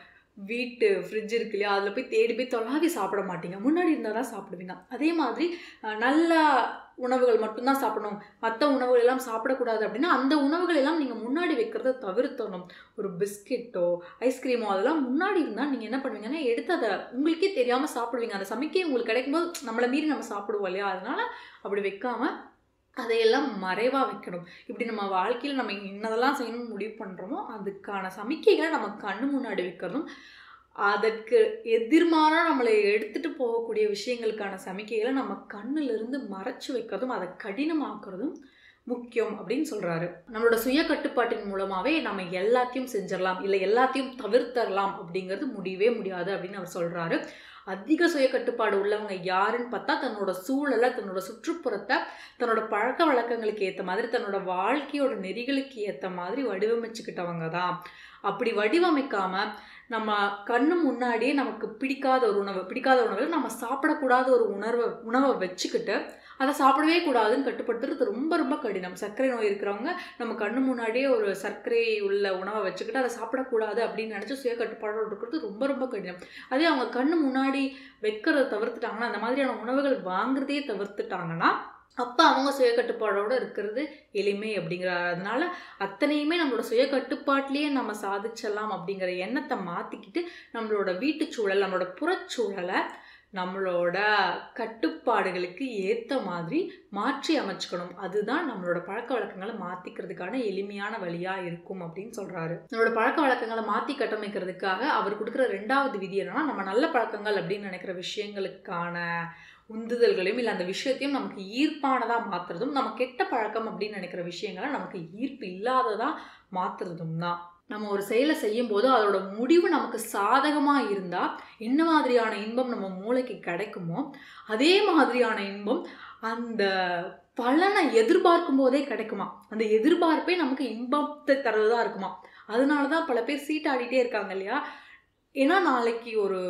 வீட்டு ஃப்ரிட்ஜ் இருக்கு இல்லையா, அதில் போய் தேடி போய் தொலாவி சாப்பிட மாட்டீங்க, முன்னாடி இருந்தால் தான் சாப்பிடுவீங்க. அதே மாதிரி நல்ல உணவுகள் மட்டும்தான் சாப்பிடணும், மற்ற உணவுகள் எல்லாம் சாப்பிடக்கூடாது அப்படின்னா அந்த உணவுகள் எல்லாம் நீங்கள் முன்னாடி வைக்கிறத தவிர்த்தணும். ஒரு பிஸ்கெட்டோ ஐஸ்கிரீமோ அதெல்லாம் முன்னாடி இருந்தால் நீங்கள் என்ன பண்ணுவீங்கன்னா எடுத்து அதை உங்களுக்கே தெரியாமல் சாப்பிடுவீங்க. அந்த சமைக்கை உங்களுக்கு கிடைக்கும்போது நம்மளை மீறி நம்ம சாப்பிடுவோம் இல்லையா, அதனால் அப்படி வைக்காமல் அதையெல்லாம் மறைவாக வைக்கணும். இப்படி நம்ம வாழ்க்கையில் நம்ம என்னதெல்லாம் செய்யணும்னு முடிவு பண்ணுறோமோ அதுக்கான சமிக்கைகளை நம்ம கண்ணு முன்னாடி வைக்கிறதும், அதற்கு எதிர்மாறாக நம்மளை எடுத்துகிட்டு போகக்கூடிய விஷயங்களுக்கான சமிக்கைகளை நம்ம கண்ணிலிருந்து மறைச்சி வைக்கிறதும், அதை கடினமாக்குறதும் முக்கியம் அப்படின்னு சொல்கிறாரு. நம்மளோட சுய கட்டுப்பாட்டின் மூலமாகவே நம்ம எல்லாத்தையும் செஞ்சிடலாம், இல்லை எல்லாத்தையும் தவிர்த்தரலாம் அப்படிங்கிறது முடியவே முடியாது அப்படின்னு அவர் சொல்கிறாரு. அதிக சுய கட்டுப்பாடு உள்ளவங்க யாருன்னு பார்த்தா தன்னோட சூழலை, தன்னோட சுற்றுப்புறத்தை தன்னோட பழக்க வழக்கங்களுக்கு ஏற்ற மாதிரி, தன்னோட வாழ்க்கையோட நெறிகளுக்கு ஏற்ற மாதிரி வடிவமைச்சுக்கிட்டவங்க தான். அப்படி வடிவமைக்காமல் நம்ம கண்ணு முன்னாடியே நமக்கு பிடிக்காத ஒரு உணவு பிடிக்காத உணவு நம்ம சாப்பிடக்கூடாத ஒரு உணர்வை உணவை வச்சுக்கிட்டு அதை சாப்பிடவே கூடாதுன்னு கட்டுப்படுத்துறது ரொம்ப ரொம்ப கடினம். சர்க்கரை நோய் இருக்கிறவங்க நம்ம கண்ணு முன்னாடியே ஒரு சர்க்கரை உள்ள உணவை வச்சுக்கிட்டு அதை சாப்பிடக்கூடாது அப்படின்னு நினச்சி சுய கட்டுப்பாடோடு இருக்கிறது ரொம்ப ரொம்ப கடினம். அதே அவங்க கண்ணு முன்னாடி வைக்கிறத தவிர்த்துட்டாங்கன்னா, அந்த மாதிரியான உணவுகள் வாங்குறதே தவிர்த்துட்டாங்கன்னா, அப்போ அவங்க சுய கட்டுப்பாடோடு இருக்கிறது எளிமை அப்படிங்கிறாரு. அதனால அத்தனையுமே நம்மளோட சுய கட்டுப்பாட்டிலேயே நம்ம சாதிச்சிடலாம் அப்படிங்கிற எண்ணத்தை மாற்றிக்கிட்டு நம்மளோட வீட்டுச்சூழல், நம்மளோட புறச்சூழலை நம்மளோட கட்டுப்பாடுகளுக்கு ஏற்ற மாதிரி மாற்றி அமைச்சுக்கணும். அதுதான் நம்மளோட பழக்க வழக்கங்களை மாற்றிக்கிறதுக்கான எளிமையான வழியாக இருக்கும் அப்படின்னு சொல்கிறாரு. நம்மளோட பழக்க வழக்கங்களை மாற்றி கட்டமைக்கிறதுக்காக அவர் கொடுக்குற ரெண்டாவது விதி என்னன்னா, நம்ம நல்ல பழக்கங்கள் அப்படின்னு நினைக்கிற விஷயங்களுக்கான உந்துதல்களையும் இல்லை அந்த விஷயத்தையும் நமக்கு ஈர்ப்பானதாக மாற்றுறதும், நம்ம கெட்ட பழக்கம் அப்படின்னு நினைக்கிற விஷயங்களை நமக்கு ஈர்ப்பு இல்லாததாக மாற்றுறதும் தான். நம்ம ஒரு செயலை செய்யும் போது அதோட முடிவு நமக்கு சாதகமாக இருந்தால் என்ன மாதிரியான இன்பம் நம்ம மூளைக்கு கிடைக்குமோ அதே மாதிரியான இன்பம் அந்த பலனை எதிர்பார்க்கும் போதே கிடைக்குமா. அந்த எதிர்பார்ப்பே நமக்கு இன்பத்தை தரதான் இருக்குமா. அதனால தான் பல பேர் சீட்டாடிட்டே இருக்காங்க இல்லையா. ஏன்னா நாளைக்கு ஒரு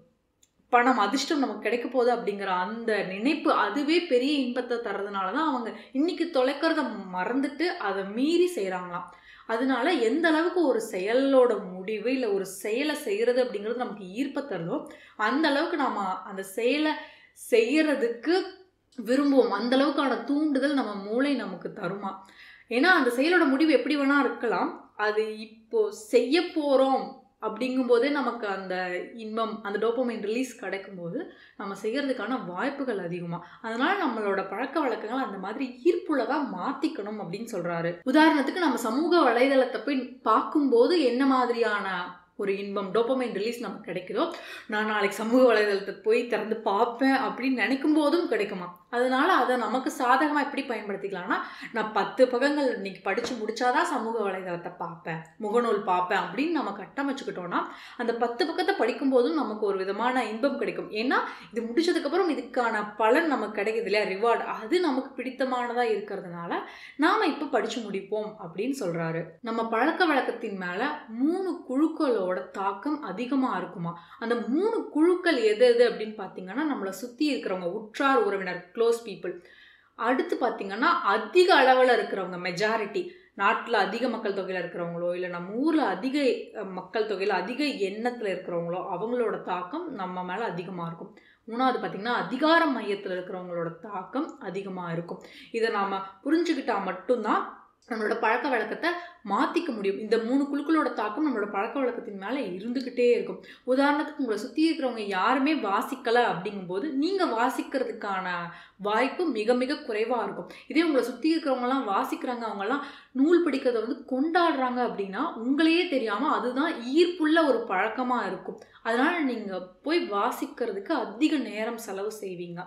பணம் அதிர்ஷ்டம் நமக்கு கிடைக்க போகுது அப்படிங்கிற அந்த நினைப்பு அதுவே பெரிய இன்பத்தை தர்றதுனால தான் அவங்க இன்னைக்கு தொலைக்கிறத மறந்துட்டு அதை மீறி செய்கிறாங்களாம். அதனால எந்த அளவுக்கு ஒரு செயலோட முடிவு இல்லை ஒரு செயலை செய்கிறது அப்படிங்கிறது நமக்கு ஈர்ப்பை தருதோ அந்த அளவுக்கு நம்ம அந்த செயலை செய்யறதுக்கு விரும்புவோம். அந்த அளவுக்கான தூண்டுதல் நம்ம மூளை நமக்கு தருமா. ஏன்னா அந்த செயலோட முடிவு எப்படி வேணா இருக்கலாம், அது இப்போ செய்ய போகிறோம் அப்படிங்கும்போதே நமக்கு அந்த இன்பம், அந்த டோபமைன் ரிலீஸ் கிடைக்கும்போது நம்ம செய்கிறதுக்கான வாய்ப்புகள் அதிகமாக. அதனால் நம்மளோட பழக்க வழக்கங்கள் அந்த மாதிரி ஈர்ப்புள்ளதாக மாற்றிக்கணும் அப்படின்னு சொல்கிறாரு. உதாரணத்துக்கு நம்ம சமூக வலைதளத்தை போய் பார்க்கும்போது என்ன மாதிரியான ஒரு இன்பம் டோபமைன் ரிலீஸ் நமக்கு கிடைக்குதோ, நான் நாளைக்கு சமூக வலைதளத்தை போய் திறந்து பார்ப்பேன் அப்படின்னு நினைக்கும் போதும் கிடைக்குமா. அதனால அதை நமக்கு சாதகமாக எப்படி பயன்படுத்திக்கலாம்னா, நான் பத்து பக்கங்கள் இன்னைக்கு படித்து முடிச்சாதான் சமூக வலைதளத்தை பார்ப்பேன், முகநூல் பார்ப்பேன் அப்படின்னு நம்ம கட்டமைச்சுக்கிட்டோம்னா அந்த பத்து பக்கத்தை படிக்கும்போதும் நமக்கு ஒரு விதமான இன்பம் கிடைக்கும். ஏன்னா இது முடிச்சதுக்கப்புறம் இதுக்கான பலன் நமக்கு கிடைக்குது இல்லையா, ரிவார்டு, அது நமக்கு பிடித்தமானதாக இருக்கிறதுனால நாம் இப்போ படித்து முடிப்போம் அப்படின்னு சொல்கிறாரு. நம்ம பழக்க வழக்கத்தின் மேலே மூணு குழுக்களோட தாக்கம் அதிகமாக இருக்குமா. அந்த மூணு குழுக்கள் எது எது அப்படின்னு பார்த்தீங்கன்னா, நம்மளை சுற்றி இருக்கிறவங்க, உற்றார் உறவினர், க்ளோஸ் பீப்புள். அடுத்து பார்த்தீங்கன்னா அதிக அளவில் இருக்கிறவங்க, மெஜாரிட்டி, நாட்டில் அதிக மக்கள் தொகையில் இருக்கிறவங்களோ இல்லை நம்ம ஊரில் அதிக மக்கள் தொகையில் அதிக எண்ணத்தில் இருக்கிறவங்களோ அவங்களோட தாக்கம் நம்ம மேலே அதிகமாக இருக்கும். மூணாவது பார்த்திங்கன்னா அதிகார மையத்தில் இருக்கிறவங்களோட தாக்கம் அதிகமாக இருக்கும். இதை நாம் புரிஞ்சுக்கிட்டால் மட்டும்தான் நம்மளோட பழக்க வழக்கத்தை மாற்றிக்க முடியும். இந்த மூணு குழுக்களோட தாக்கம் நம்மளோட பழக்க வழக்கத்தின் மேலே இருந்துக்கிட்டே இருக்கும். உதாரணத்துக்கு உங்களை சுற்றி இருக்கிறவங்க யாருமே வாசிக்கலை அப்படிங்கும்போது நீங்கள் வாசிக்கிறதுக்கான வாய்ப்பு மிக மிக குறைவாக இருக்கும். இதே உங்களை சுற்றி இருக்கிறவங்கலாம் வாசிக்கிறாங்க, அவங்கெல்லாம் நூல் பிடிக்கிறத வந்து கொண்டாடுறாங்க அப்படின்னா உங்களையே தெரியாமல் அதுதான் ஈர்ப்புள்ள ஒரு பழக்கமாக இருக்கும். அதனால் நீங்கள் போய் வாசிக்கிறதுக்கு அதிக நேரம் செலவு செய்வீங்க.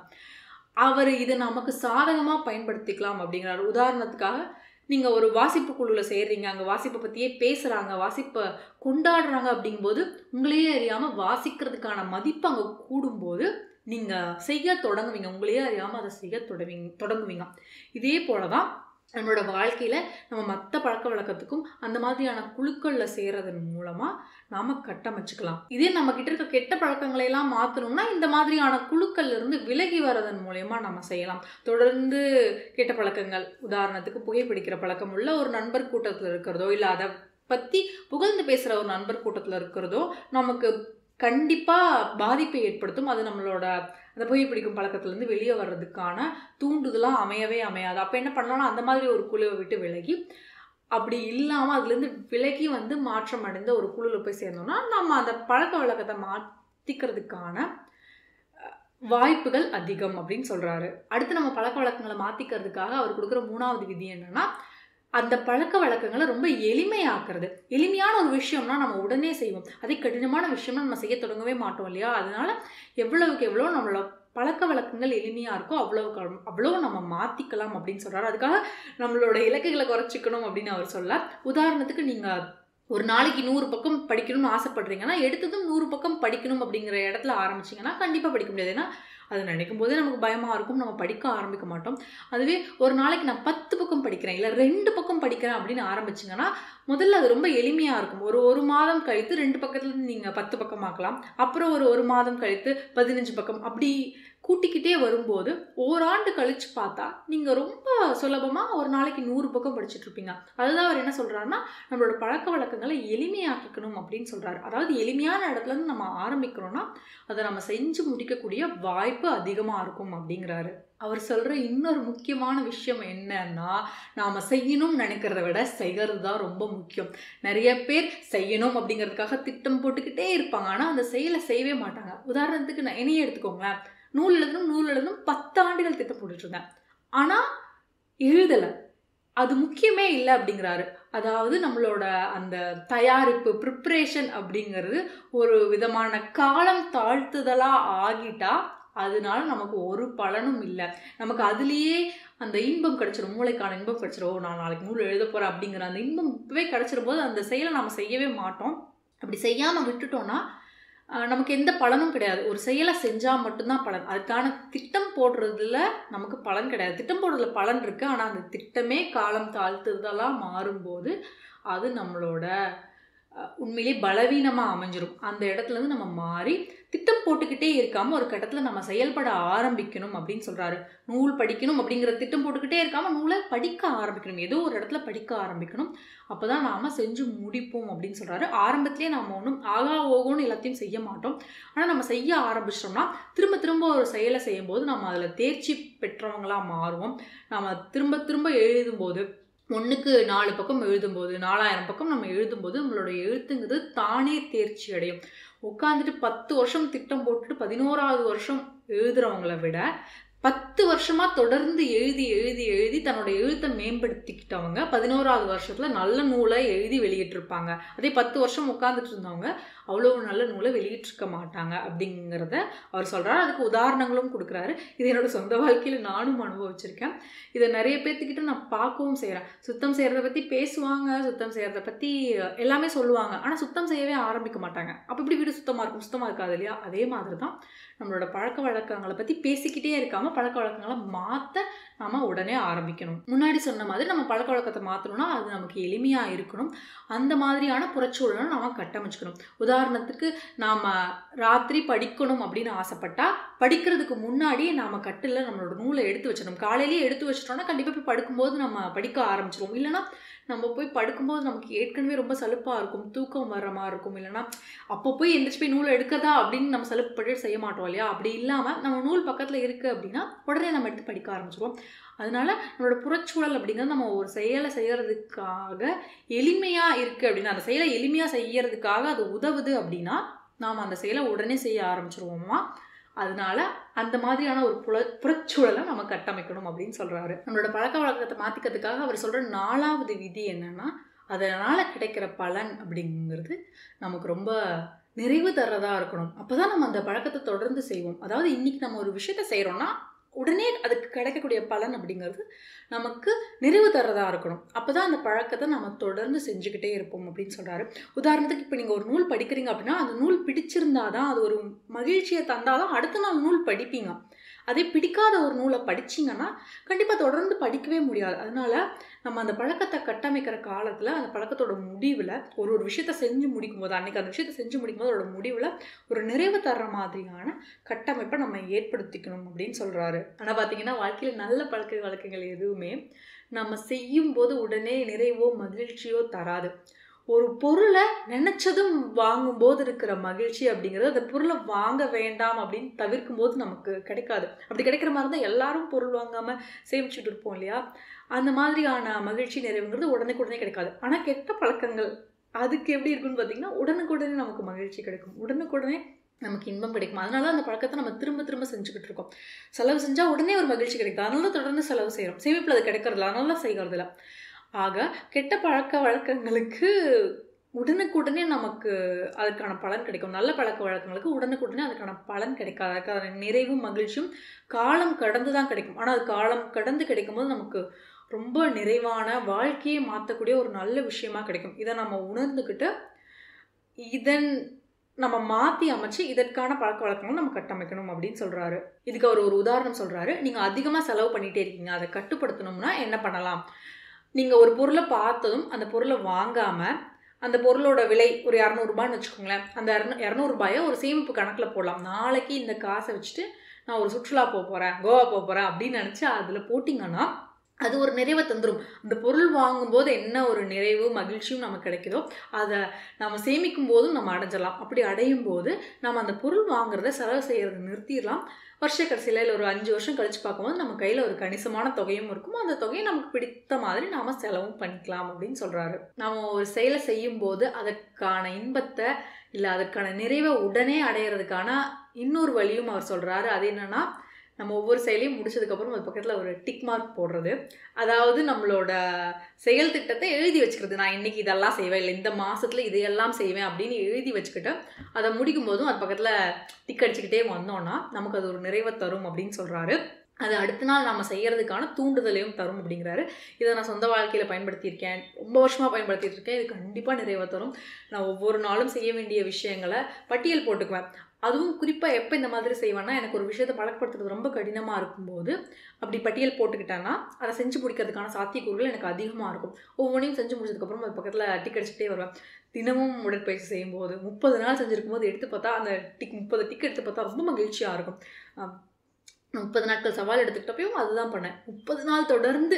அவர் இதை நமக்கு சாதகமாக பயன்படுத்திக்கலாம் அப்படிங்கிறார். உதாரணத்துக்காக நீங்கள் ஒரு வாசிப்பு குழுவில் சேர்றீங்க, அங்கே வாசிப்பை பற்றியே பேசுகிறாங்க, வாசிப்பை கொண்டாடுறாங்க அப்படிங்கும்போது உங்களையே அறியாமல் வாசிக்கிறதுக்கான மதிப்பு அங்கே கூடும்போது நீங்கள் செய்ய தொடங்குவீங்க, உங்களையே அறியாமல் அதை செய்ய தொடங்குவீங்க தொடங்குவீங்க இதே போல தான் நம்மளோட வாழ்க்கையில் நம்ம மற்ற பழக்க வழக்கத்துக்கும் அந்த மாதிரியான குழுக்களில் சேர்றதன் மூலமாக நாம் கட்டமைச்சுக்கலாம். இதே நம்ம கிட்ட இருக்க கெட்ட பழக்கங்களையெல்லாம் மாற்றணும்னா இந்த மாதிரியான குழுக்கள்ல இருந்து விலகி வரதன் மூலயமா நம்ம செய்யலாம். தொடர்ந்து கெட்ட பழக்கங்கள், உதாரணத்துக்கு புகைப்பிடிக்கிற பழக்கம் உள்ள ஒரு நண்பர் கூட்டத்தில் இருக்கிறதோ இல்லை அதை பற்றி புகழ்ந்து பேசுகிற ஒரு நண்பர் கூட்டத்தில் இருக்கிறதோ நமக்கு கண்டிப்பாக பாதிப்பை ஏற்படுத்தும். அது நம்மளோட அந்த புகைப்பிடிக்கும் பழக்கத்துலேருந்து வெளியே வர்றதுக்கான தூண்டுதலாக அமையவே அமையாது. அப்போ என்ன பண்ணலாம்னா அந்த மாதிரி ஒரு குழுவை விட்டு விலகி, அப்படி இல்லாமல் அதுலேருந்து விலகி வந்து மாற்றம் அடைந்த ஒரு குழுவில் போய் சேர்ந்தோம்னா நம்ம அந்த பழக்க வழக்கத்தை மாற்றிக்கிறதுக்கான வாய்ப்புகள் அதிகம் அப்படின்னு சொல்கிறாரு. அடுத்து நம்ம பழக்க வழக்கங்களை மாற்றிக்கிறதுக்காக அவர் கொடுக்குற மூணாவது விதி என்னென்னா, அந்த பழக்க வழக்கங்களை ரொம்ப எளிமையாக்குறது. எளிமையான ஒரு விஷயம்னா நம்ம உடனே செய்வோம், அதே கடினமான விஷயம்னா நம்ம செய்ய தொடங்கவே மாட்டோம் இல்லையா? அதனால எவ்வளவுக்கு எவ்வளோ நம்மளோட பழக்க வழக்கங்கள் எளிமையாக இருக்கோ அவ்வளவுக்கு அவ்வளோ நம்ம மாற்றிக்கலாம் அப்படின்னு சொல்கிறாரு. அதுக்காக நம்மளோட இலக்குகளை குறைச்சிக்கணும் அப்படின்னு அவர் சொல்ல. உதாரணத்துக்கு நீங்கள் ஒரு நாளைக்கு நூறு பக்கம் படிக்கணும்னு ஆசைப்படுறீங்கன்னா, எடுத்ததும் நூறு பக்கம் படிக்கணும் அப்படிங்கிற இடத்துல ஆரம்பிச்சிங்கன்னா கண்டிப்பாக படிக்க முடியாது. ஏன்னா அது நினைக்கும் போதே நமக்கு பயமாக இருக்கும், நம்ம படிக்க ஆரம்பிக்க மாட்டோம். அதுவே ஒரு நாளைக்கு நான் பத்து பக்கம் படிக்கிறேன், இல்லை ரெண்டு பக்கம் படிக்கிறேன் அப்படின்னு ஆரம்பிச்சிங்கன்னா முதல்ல அது ரொம்ப எளிமையாக இருக்கும். ஒரு ஒரு மாதம் கழித்து ரெண்டு பக்கத்துலேருந்து நீங்கள் பத்து பக்கம் ஆக்கலாம். அப்புறம் ஒரு ஒரு மாதம் கழித்து பதினஞ்சு பக்கம், அப்படி கூட்டிக்கிட்டே வரும்போது ஓராண்டு கழித்து பார்த்தா நீங்கள் ரொம்ப சுலபமாக ஒரு நாளைக்கு நூறு பக்கம் படிச்சுட்ருப்பீங்க. அதுதான் அவர் என்ன சொல்கிறாருன்னா, நம்மளோட பழக்க வழக்கங்களை எளிமையாக்கிக்கணும் அப்படின்னு சொல்கிறாரு. அதாவது எளிமையான இடத்துலேருந்து நம்ம ஆரம்பிக்கிறோன்னா அதை நம்ம செஞ்சு முடிக்கக்கூடிய வாய்ப்பு அதிகமாக இருக்கும் அப்படிங்கிறாரு. அவர் சொல்கிற இன்னொரு முக்கியமான விஷயம் என்னன்னா, நாம் செய்யணும்னு நினைக்கிறத விட செய்கிறது தான் ரொம்ப முக்கியம். நிறைய பேர் செய்யணும் அப்படிங்கிறதுக்காக திட்டம் போட்டுக்கிட்டே இருப்பாங்க, ஆனால் அந்த செயலை செய்யவே மாட்டாங்க. உதாரணத்துக்கு நான் என்னையே எடுத்துக்கோங்களேன். நூல் எழுதணும் நூல் எழுதணும் பத்து ஆண்டுகள் திட்டம் போட்டுட்ருந்தேன், ஆனால் எழுதலை. அது முக்கியமே இல்லை அப்படிங்கிறாரு. அதாவது நம்மளோட அந்த தயாரிப்பு ப்ரிப்ரேஷன் அப்படிங்கிறது ஒரு விதமான காலம் தாழ்த்துதலாக ஆகிட்டா அதனால நமக்கு ஒரு பலனும் இல்லை. நமக்கு அதுலேயே அந்த இன்பம் கிடச்சிரும், மூளைக்கான இன்பம் கிடச்சிரும். நான் நாளைக்கு நூல் எழுத போகிறேன் அப்படிங்கிற அந்த இன்பம் இப்போவே கிடச்சிரும் போது அந்த செயலை நம்ம செய்யவே மாட்டோம். அப்படி செய்யாமல் விட்டுட்டோன்னா நமக்கு எந்த பலனும் கிடையாது. ஒரு செயலை செஞ்சால் மட்டும்தான் பலன். அதுக்கான திட்டம் போடுறதுல நமக்கு பலன் கிடையாது. திட்டம் போடுறதுல பலன் இருக்குது, ஆனால் அந்த திட்டமே காலம் தாழ்த்துதலாக மாறும்போது அது நம்மளோட உண்மையிலே பலவீனமாக அமைஞ்சிரும். அந்த இடத்துலேருந்து நம்ம மாறி திட்டம் போட்டுக்கிட்டே இருக்காமல் ஒரு கட்டத்தில் நம்ம செயல்பட ஆரம்பிக்கணும் அப்படின்னு சொல்கிறாரு. நூல் படிக்கணும் அப்படிங்கிற திட்டம் போட்டுக்கிட்டே இருக்காமல் நூலை படிக்க ஆரம்பிக்கணும், ஏதோ ஒரு இடத்துல படிக்க ஆரம்பிக்கணும். அப்போ தான் நாம் செஞ்சு முடிப்போம் அப்படின்னு சொல்கிறாரு. ஆரம்பத்திலே நம்ம ஒன்றும் ஆகா ஓகோன்னு எல்லாத்தையும் செய்ய மாட்டோம், ஆனால் நம்ம செய்ய ஆரம்பிச்சிட்டோம்னா திரும்ப திரும்ப ஒரு செயலை செய்யும்போது நம்ம அதில் தேர்ச்சி பெற்றவங்களாக மாறுவோம். நம்ம திரும்ப திரும்ப எழுதும்போது ஒன்றுக்கு நாலு பக்கம் எழுதும்போது நாலாயிரம் பக்கம் நம்ம எழுதும்போது நம்மளோட எழுத்துங்கிறது தானே தேர்ச்சி அடையும். உட்காந்துட்டு பத்து வருஷம் திட்டம் போட்டுட்டு பதினோராவது வருஷம் எழுதுறவங்கள விட பத்து வருஷமா தொடர்ந்து எழுதி எழுதி எழுதி தன்னோட எழுத்தை மேம்படுத்திக்கிட்டவங்க பதினோராவது வருஷத்துல நல்ல நூலை எழுதி வெளியிட்டிருப்பாங்க. அதே பத்து வருஷம் உட்காந்துட்டு இருந்தவங்க அவ்வளோ நல்ல நூலை வெளியிட்டிருக்க மாட்டாங்க அப்படிங்கிறத அவர் சொல்கிறார். அதுக்கு உதாரணங்களும் கொடுக்குறாரு. இது என்னோட சொந்த வாழ்க்கையில் நானும் அனுபவிச்சிருக்கேன். இதை நிறைய பேர்த்துக்கிட்ட நான் பார்க்கவும் செய்கிறேன். சுத்தம் செய்கிறத பற்றி பேசுவாங்க, சுத்தம் செய்கிறத பற்றி எல்லாமே சொல்லுவாங்க, ஆனால் சுத்தம் செய்யவே ஆரம்பிக்க மாட்டாங்க. அப்போ இப்படி வீடு சுத்தமாக இருக்கும், சுத்தமாக இருக்காது இல்லையா? அதே மாதிரி தான் நம்மளோட பழக்க வழக்கங்களை பற்றி பேசிக்கிட்டே இருக்காமல் பழக்க வழக்கங்களை மாற்ற நாம் உடனே ஆரம்பிக்கணும். முன்னாடி சொன்ன மாதிரி நம்ம பழக்க வழக்கத்தை மாற்றணும்னா அது நமக்கு எளிமையாக இருக்கணும். அந்த மாதிரியான புறச்சூழலை நாம் கட்டமைச்சுக்கணும். உதாரணத்துக்கு நாம் ராத்திரி படிக்கணும் அப்படின்னு ஆசைப்பட்டா படிக்கிறதுக்கு முன்னாடியே நாம் கட்டில் நம்மளோட நூலை எடுத்து வச்சிடணும். காலையிலேயே எடுத்து வச்சிட்டோம்னா கண்டிப்பாக போய் படுக்கும்போது நம்ம படிக்க ஆரம்பிச்சிடுவோம். இல்லைனா நம்ம போய் படுக்கும்போது நமக்கு ஏற்கனவே ரொம்ப சலுப்பாக இருக்கும், தூக்கம் வர்ற மாதிரி இருக்கும். இல்லைனா அப்போ போய் எந்திரிச்சு போய் நூல் எடுக்கதா அப்படின்னு நம்ம சலுப்பட்டு செய்ய மாட்டோம் இல்லையா? அப்படி இல்லாமல் நம்ம நூல் பக்கத்தில் இருக்குது அப்படின்னா உடனே நம்ம எடுத்து படிக்க ஆரம்பிச்சிடுவோம். அதனால நம்மளோட புறச்சூழல் அப்படிங்கிறது நம்ம ஒரு செயலை செய்கிறதுக்காக எளிமையாக இருக்குது அப்படின்னா அந்த செயலை எளிமையாக செய்யறதுக்காக அது உதவுது அப்படின்னா நாம் அந்த செயலை உடனே செய்ய ஆரம்பிச்சிருவோமா? அதனால அந்த மாதிரியான ஒரு புற புறச்சூழலை நம்ம கட்டமைக்கணும் அப்படின்னு சொல்கிறாரு. நம்மளோட பழக்க வழக்கத்தை மாற்றிக்கிறதுக்காக அவர் சொல்கிற நாலாவது விதி என்னென்னா, அதனால் கிடைக்கிற பலன் அப்படிங்கிறது நமக்கு ரொம்ப நிறைவு தர்றதா இருக்கணும். அப்போ தான் நம்ம அந்த பழக்கத்தை தொடர்ந்து செய்வோம். அதாவது இன்றைக்கி நம்ம ஒரு விஷயத்த செய்கிறோன்னா உடனே அதுக்கு கிடைக்கக்கூடிய பலன் அப்படிங்கிறது நமக்கு நிறைவு தர்றதா இருக்கணும். அப்போ தான் அந்த பழக்கத்தை நம்ம தொடர்ந்து செஞ்சுக்கிட்டே இருப்போம் அப்படின்னு சொல்கிறாரு. உதாரணத்துக்கு இப்போ நீங்கள் ஒரு நூல் படிக்கிறீங்க அப்படின்னா அந்த நூல் பிடிச்சிருந்தாதான், அது ஒரு மகிழ்ச்சியை தந்தாதான் அடுத்த நாள் நூல் படிப்பீங்க. அதே பிடிக்காத ஒரு நூலை படிச்சிங்கன்னா கண்டிப்பாக தொடர்ந்து படிக்கவே முடியாது. அதனால நம்ம அந்த பழக்கத்தை கட்டமைக்கிற காலத்தில் அந்த பழக்கத்தோட முடிவில் ஒரு ஒரு விஷயத்த செஞ்சு முடிக்கும் போது அன்றைக்கி அந்த விஷயத்தை செஞ்சு முடிக்கும் போது அதோட முடிவில் ஒரு நிறைவு தர்ற மாதிரியான கட்டமைப்பை நம்ம ஏற்படுத்திக்கணும் அப்படின்னு சொல்கிறாரு. ஆனால் பார்த்தீங்கன்னா வாழ்க்கையில் நல்ல பழக்க வழக்கங்கள் எதுவுமே நம்ம செய்யும் போது உடனே நிறைவோ மகிழ்ச்சியோ தராது. ஒரு பொருளை நினச்சதும் வாங்கும்போது இருக்கிற மகிழ்ச்சி அப்படிங்கிறது அந்த பொருளை வாங்க வேண்டாம் அப்படின்னு தவிர்க்கும் போது நமக்கு கிடைக்காது. அப்படி கிடைக்கிற மாதிரி தான் எல்லாரும் பொருள் வாங்காமல் சேமிச்சுட்டு இருப்போம் இல்லையா? அந்த மாதிரியான மகிழ்ச்சி நிறைவுங்கிறது உடனுக்குடனே கிடைக்காது. ஆனால் கெட்ட பழக்கங்கள் அதுக்கு எப்படி இருக்குன்னு பார்த்தீங்கன்னா உடனுக்குடனே நமக்கு மகிழ்ச்சி கிடைக்கும். உடனுக்குடனே நமக்கு இன்பம் கிடைக்கும். அதனால அந்த பழக்கத்தை நம்ம திரும்ப திரும்ப செஞ்சுக்கிட்டு இருக்கோம். செலவு செஞ்சால் உடனே ஒரு மகிழ்ச்சி கிடைக்கும், அதனால தொடர்ந்து செலவு செய்கிறோம். சேமிப்பில் அது கிடைக்கிறதில்ல, அதனால செய்கிறதில்ல. ஆக கெட்ட பழக்க வழக்கங்களுக்கு உடனுக்குடனே நமக்கு அதுக்கான பலன் கிடைக்கும். நல்ல பழக்க வழக்கங்களுக்கு உடனுக்குடனே அதுக்கான பலன் கிடைக்காது. அதுக்கான நிறைவும் மகிழ்ச்சியும் காலம் கடந்து தான் கிடைக்கும். ஆனால் அது காலம் கடந்து கிடைக்கும் போது நமக்கு ரொம்ப நிறைவான வாழ்க்கையை மாற்றக்கூடிய ஒரு நல்ல விஷயமா கிடைக்கும். இதை நம்ம உணர்ந்துக்கிட்டு இதன் நம்ம மாற்றி அமைச்சு இதற்கான பழக்க வழக்கங்கள் நம்ம கட்டமைக்கணும் அப்படின்னு சொல்கிறாரு. இதுக்கு அவர் ஒரு உதாரணம் சொல்கிறாரு. நீங்கள் அதிகமாக செலவு பண்ணிகிட்டே இருக்கீங்க, அதை கட்டுப்படுத்தணும்னா என்ன பண்ணலாம்? நீங்கள் ஒரு பொருளை பார்த்ததும் அந்த பொருளை வாங்காமல் அந்த பொருளோட விலை ஒரு இரநூறுபான்னு வச்சுக்கோங்களேன். அந்த இரநூ இரநூறுபாயை ஒரு சேமிப்பு கணக்கில் போடலாம். நாளைக்கு இந்த காசை வச்சுட்டு நான் ஒரு சுற்றுலா போக போகிறேன், கோவா போக போகிறேன் அப்படின்னு நினச்சி அதில் போட்டிங்கன்னா அது ஒரு நிறைவை தந்துடும். அந்த பொருள் வாங்கும்போது என்ன ஒரு நிறைவு மகிழ்ச்சியும் நமக்கு கிடைக்குதோ அதை நம்ம சேமிக்கும் போதும் நம்ம அடைஞ்சிடலாம். அப்படி அடையும் போது நம்ம அந்த பொருள் வாங்குறத செலவு செய்கிறத நிறுத்திடலாம். வருஷ கடைசியில் இல்லை ஒரு அஞ்சு வருஷம் கழித்து பார்க்கும்போது நம்ம கையில் ஒரு கணிசமான தொகையும் இருக்கும். அந்த தொகையை நமக்கு பிடித்த மாதிரி நாம் செலவும் பண்ணிக்கலாம் அப்படின்னு சொல்கிறாரு. நம்ம ஒரு செயலை செய்யும்போது அதற்கான இன்பத்தை இல்லை அதற்கான நிறைவை உடனே அடையிறதுக்கான இன்னொரு வழியும் அவர் சொல்கிறாரு. அது என்னென்னா, நம்ம ஒவ்வொரு செயலையும் முடிச்சதுக்கப்புறம் அது பக்கத்தில் ஒரு டிக் மார்க் போடுறது. அதாவது நம்மளோட செயல் திட்டத்தை எழுதி வச்சுக்கிறது. நான் இன்றைக்கி இதெல்லாம் செய்வேன், இல்லை இந்த மாதத்தில் இதையெல்லாம் செய்வேன் அப்படின்னு எழுதி வச்சுக்கிட்டு அதை முடிக்கும் போதும் அது பக்கத்தில் டிக் அடிச்சுக்கிட்டே வந்தோன்னா நமக்கு அது ஒரு நிறைவை தரும் அப்படின்னு சொல்கிறாரு. அது அடுத்த நாள் நம்ம செய்கிறதுக்கான தூண்டுதலையும் தரும் அப்படிங்கிறாரு. இதை நான் சொந்த வாழ்க்கையில் பயன்படுத்தியிருக்கேன், ரொம்ப வருஷமாக பயன்படுத்திகிட்டு இருக்கேன். இது கண்டிப்பாக நிறைவை தரும். நான் ஒவ்வொரு நாளும் செய்ய வேண்டிய விஷயங்களை பட்டியல் போட்டுக்குவேன். அதுவும் குறிப்பாக எப்போ இந்த மாதிரி செய்வேன்னா, எனக்கு ஒரு விஷயத்தை பழக்கப்படுத்துறது ரொம்ப கடினமாக இருக்கும்போது அப்படி பட்டியல் போட்டுக்கிட்டேன்னா அதை செஞ்சு முடிக்கிறதுக்கான சாத்தியக்கூறுகள் எனக்கு அதிகமாக இருக்கும். ஒவ்வொன்றையும் செஞ்சு முடிச்சதுக்கப்புறம் அது பக்கத்தில் டிக் அடிச்சுட்டே வருவேன். தினமும் உடற்பயிற்சி செய்யும்போது முப்பது நாள் செஞ்சுருக்கும் போது எடுத்து பார்த்தா அந்த டிக் முப்பது டிக் எடுத்து பார்த்தா ரொம்ப மகிழ்ச்சியாக இருக்கும். முப்பது நாட்கள் சவால் எடுத்துக்கிட்டப்பையும் அதுதான் பண்ணேன். முப்பது நாள் தொடர்ந்து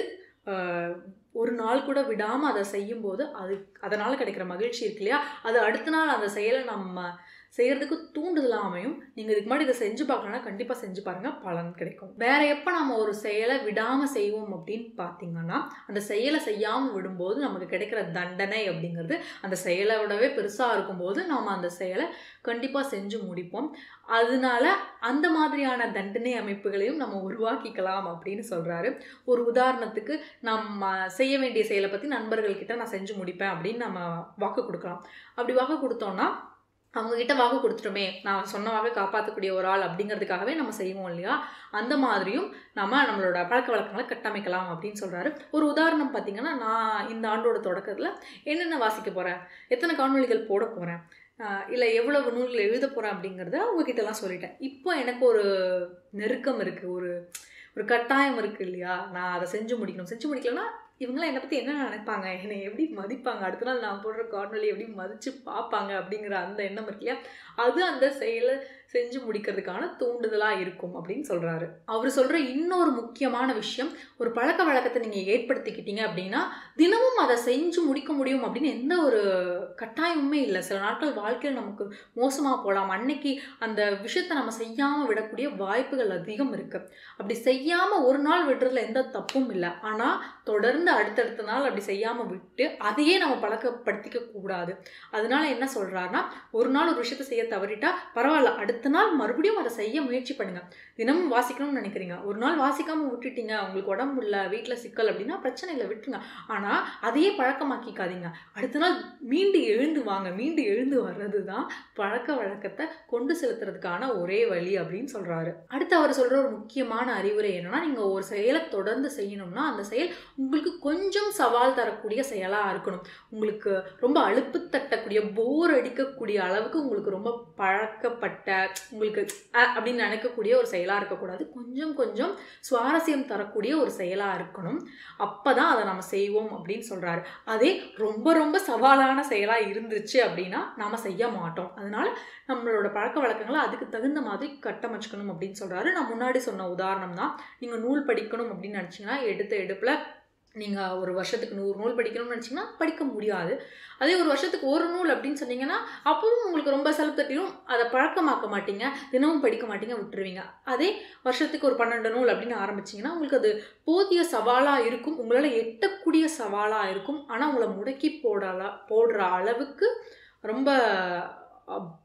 ஒரு நாள் கூட விடாமல் அதை செய்யும்போது அது அதனால் கிடைக்கிற மகிழ்ச்சி இருக்கு இல்லையா, அது அடுத்த நாள் அந்த செயலை நம்ம செய்கிறதுக்கு தூண்டுதலாக அமையும். நீங்கள் இதுக்கு முன்னாடி இதை செஞ்சு பார்க்கணுன்னா கண்டிப்பாக செஞ்சு பாருங்கள், பலன் கிடைக்கும். வேறு எப்போ நம்ம ஒரு செயலை விடாமல் செய்வோம் அப்படின்னு பார்த்தீங்கன்னா, அந்த செயலை செய்யாமல் விடும்போது நமக்கு கிடைக்கிற தண்டனை அப்படிங்கிறது அந்த செயலை விடவே பெருசாக இருக்கும்போது நாம் அந்த செயலை கண்டிப்பாக செஞ்சு முடிப்போம். அதனால அந்த மாதிரியான தண்டனை அமைப்புகளையும் நம்ம உருவாக்கிக்கலாம் அப்படின்னு சொல்கிறாரு. ஒரு உதாரணத்துக்கு, நம்ம செய்ய வேண்டிய செயலை பற்றி நண்பர்கள்கிட்ட நான் செஞ்சு முடிப்பேன் அப்படின்னு நம்ம வாக்கு கொடுக்கலாம். அப்படி வாக்கு கொடுத்தோன்னா அவங்கக்கிட்ட வாக்கு கொடுத்துட்டோமே, நான் சொன்ன வாக்கை காப்பாற்றக்கூடிய ஒரு ஆள் அப்படிங்கிறதுக்காகவே நம்ம செய்வோம் இல்லையா, அந்த மாதிரியும் நம்ம நம்மளோட பழக்க வழக்கங்களை கட்டமைக்கலாம் அப்படின்னு சொல்கிறாரு. ஒரு உதாரணம் பார்த்திங்கன்னா, நான் இந்த ஆண்டோட தொடக்கத்தில் என்னென்ன வாசிக்க போகிறேன், எத்தனை காணொலிகள் போட போகிறேன், இல்லை எவ்வளவு நூல்கள் எழுத போகிறேன் அப்படிங்கிறத அவங்கக்கிட்டலாம் சொல்லிட்டேன். இப்போ எனக்கு ஒரு நெருக்கம் இருக்குது, ஒரு ஒரு கட்டாயம் இருக்குது இல்லையா, நான் அதை செஞ்சு முடிக்கணும். செஞ்சு முடிக்கலன்னா இவங்களாம் என்னை பற்றி என்ன நினைப்பாங்க, என்னை எப்படி மதிப்பாங்க, அடுத்த நாள் நான் போடுற காணொலி எப்படி மதித்து பார்ப்பாங்க அப்படிங்கிற அந்த எண்ணம் இருக்கு இல்லையா, அது அந்த செயலை செஞ்சு முடிக்கிறதுக்கான தூண்டுதலாக இருக்கும் அப்படின்னு சொல்கிறாரு. அவர் சொல்கிற இன்னொரு முக்கியமான விஷயம், ஒரு பழக்க வழக்கத்தை நீங்கள் ஏற்படுத்திக்கிட்டீங்க அப்படின்னா தினமும் அதை செஞ்சு முடிக்க முடியும் அப்படின்னு எந்த ஒரு கட்டாயமுமே இல்லை. சில நாட்கள் வாழ்க்கையில் நமக்கு மோசமாக போகலாம், அன்னைக்கு அந்த விஷயத்தை நம்ம செய்யாமல் விடக்கூடிய வாய்ப்புகள் அதிகம் இருக்குது. அப்படி செய்யாமல் ஒரு நாள் விடுறதுல எந்த தப்பும் இல்லை. ஆனால் தொடர்ந்து அடுத்தடுத்த நாள் அப்படி செய்யாமல் விட்டு அதையே நம்ம பழக்கப்படுத்திக்க கூடாது. அதனால என்ன சொல்கிறாருன்னா, ஒரு நாள் ஒரு விஷயத்தை செய்ய தவறிட்டா பரவாயில்ல, அடுத்த நாள் மறுபடியும் அதை செய்ய முயற்சி பண்ணுங்க. தினமும் வாசிக்கணும்னு நினைக்கிறீங்க, ஒரு நாள் வாசிக்காமல் விட்டுட்டீங்க, உங்களுக்கு உடம்பு இல்லை, வீட்டில் சிக்கல் அப்படின்னா பிரச்சனை இல்லை, விட்டுருங்க. ஆனால் அதையே பழக்கமாக்கிக்காதீங்க. அடுத்த நாள் மீண்டு எழுந்து வாங்க. மீண்டு எழுந்து வர்றது தான் பழக்க வழக்கத்தை கொண்டு செலுத்துறதுக்கான ஒரே வழி அப்படின்னு சொல்கிறாரு. அடுத்து அவர் சொல்கிற ஒரு முக்கியமான அறிவுரை என்னன்னா, நீங்கள் ஒரு செயலை தொடர்ந்து செய்யணும்னா அந்த செயல் உங்களுக்கு கொஞ்சம் சவால் தரக்கூடிய செயலாக இருக்கணும். உங்களுக்கு ரொம்ப அலுப்பு தட்டக்கூடிய, போர் அடிக்கக்கூடிய அளவுக்கு உங்களுக்கு ரொம்ப பழக்கப்பட்ட, உங்களுக்கு அப்படின்னு நினைக்கக்கூடிய ஒரு செயலாக இருக்கக்கூடாது. கொஞ்சம் கொஞ்சம் சுவாரஸ்யம் தரக்கூடிய ஒரு செயலாக இருக்கணும். அப்போ தான் அதை நம்ம செய்வோம் அப்படின்னு சொல்கிறாரு. அதே ரொம்ப ரொம்ப சவாலான செயலாக இருந்துச்சு அப்படின்னா நாம் செய்ய மாட்டோம். அதனால நம்மளோட பழக்க வழக்கங்களை அதுக்கு தகுந்த மாதிரி கட்டமைச்சுக்கணும் அப்படின்னு சொல்கிறாரு. நான் முன்னாடி சொன்ன உதாரணம் தான். நீங்கள் நூல் படிக்கணும் அப்படின்னு நினச்சிங்கன்னா எடுத்த எடுப்பில் நீங்கள் ஒரு வருஷத்துக்கு நூறு நூல் படிக்கணும்னு நினச்சிங்கன்னா படிக்க முடியாது. அதே ஒரு வருஷத்துக்கு ஒரு நூல் அப்படின்னு சொன்னீங்கன்னா அப்பவும் உங்களுக்கு ரொம்ப செலவு தட்டிடும், அதை பழக்கமாக்க மாட்டீங்க, தினமும் படிக்க மாட்டீங்க, விட்டுருவீங்க. அதே வருஷத்துக்கு ஒரு பன்னெண்டு நூல் அப்படின்னு ஆரம்பிச்சிங்கன்னா உங்களுக்கு அது போதிய சவாலாக இருக்கும், உங்களால் எட்டக்கூடிய சவாலாக இருக்கும். ஆனால் உங்களை முடக்கி போடல போடுற அளவுக்கு ரொம்ப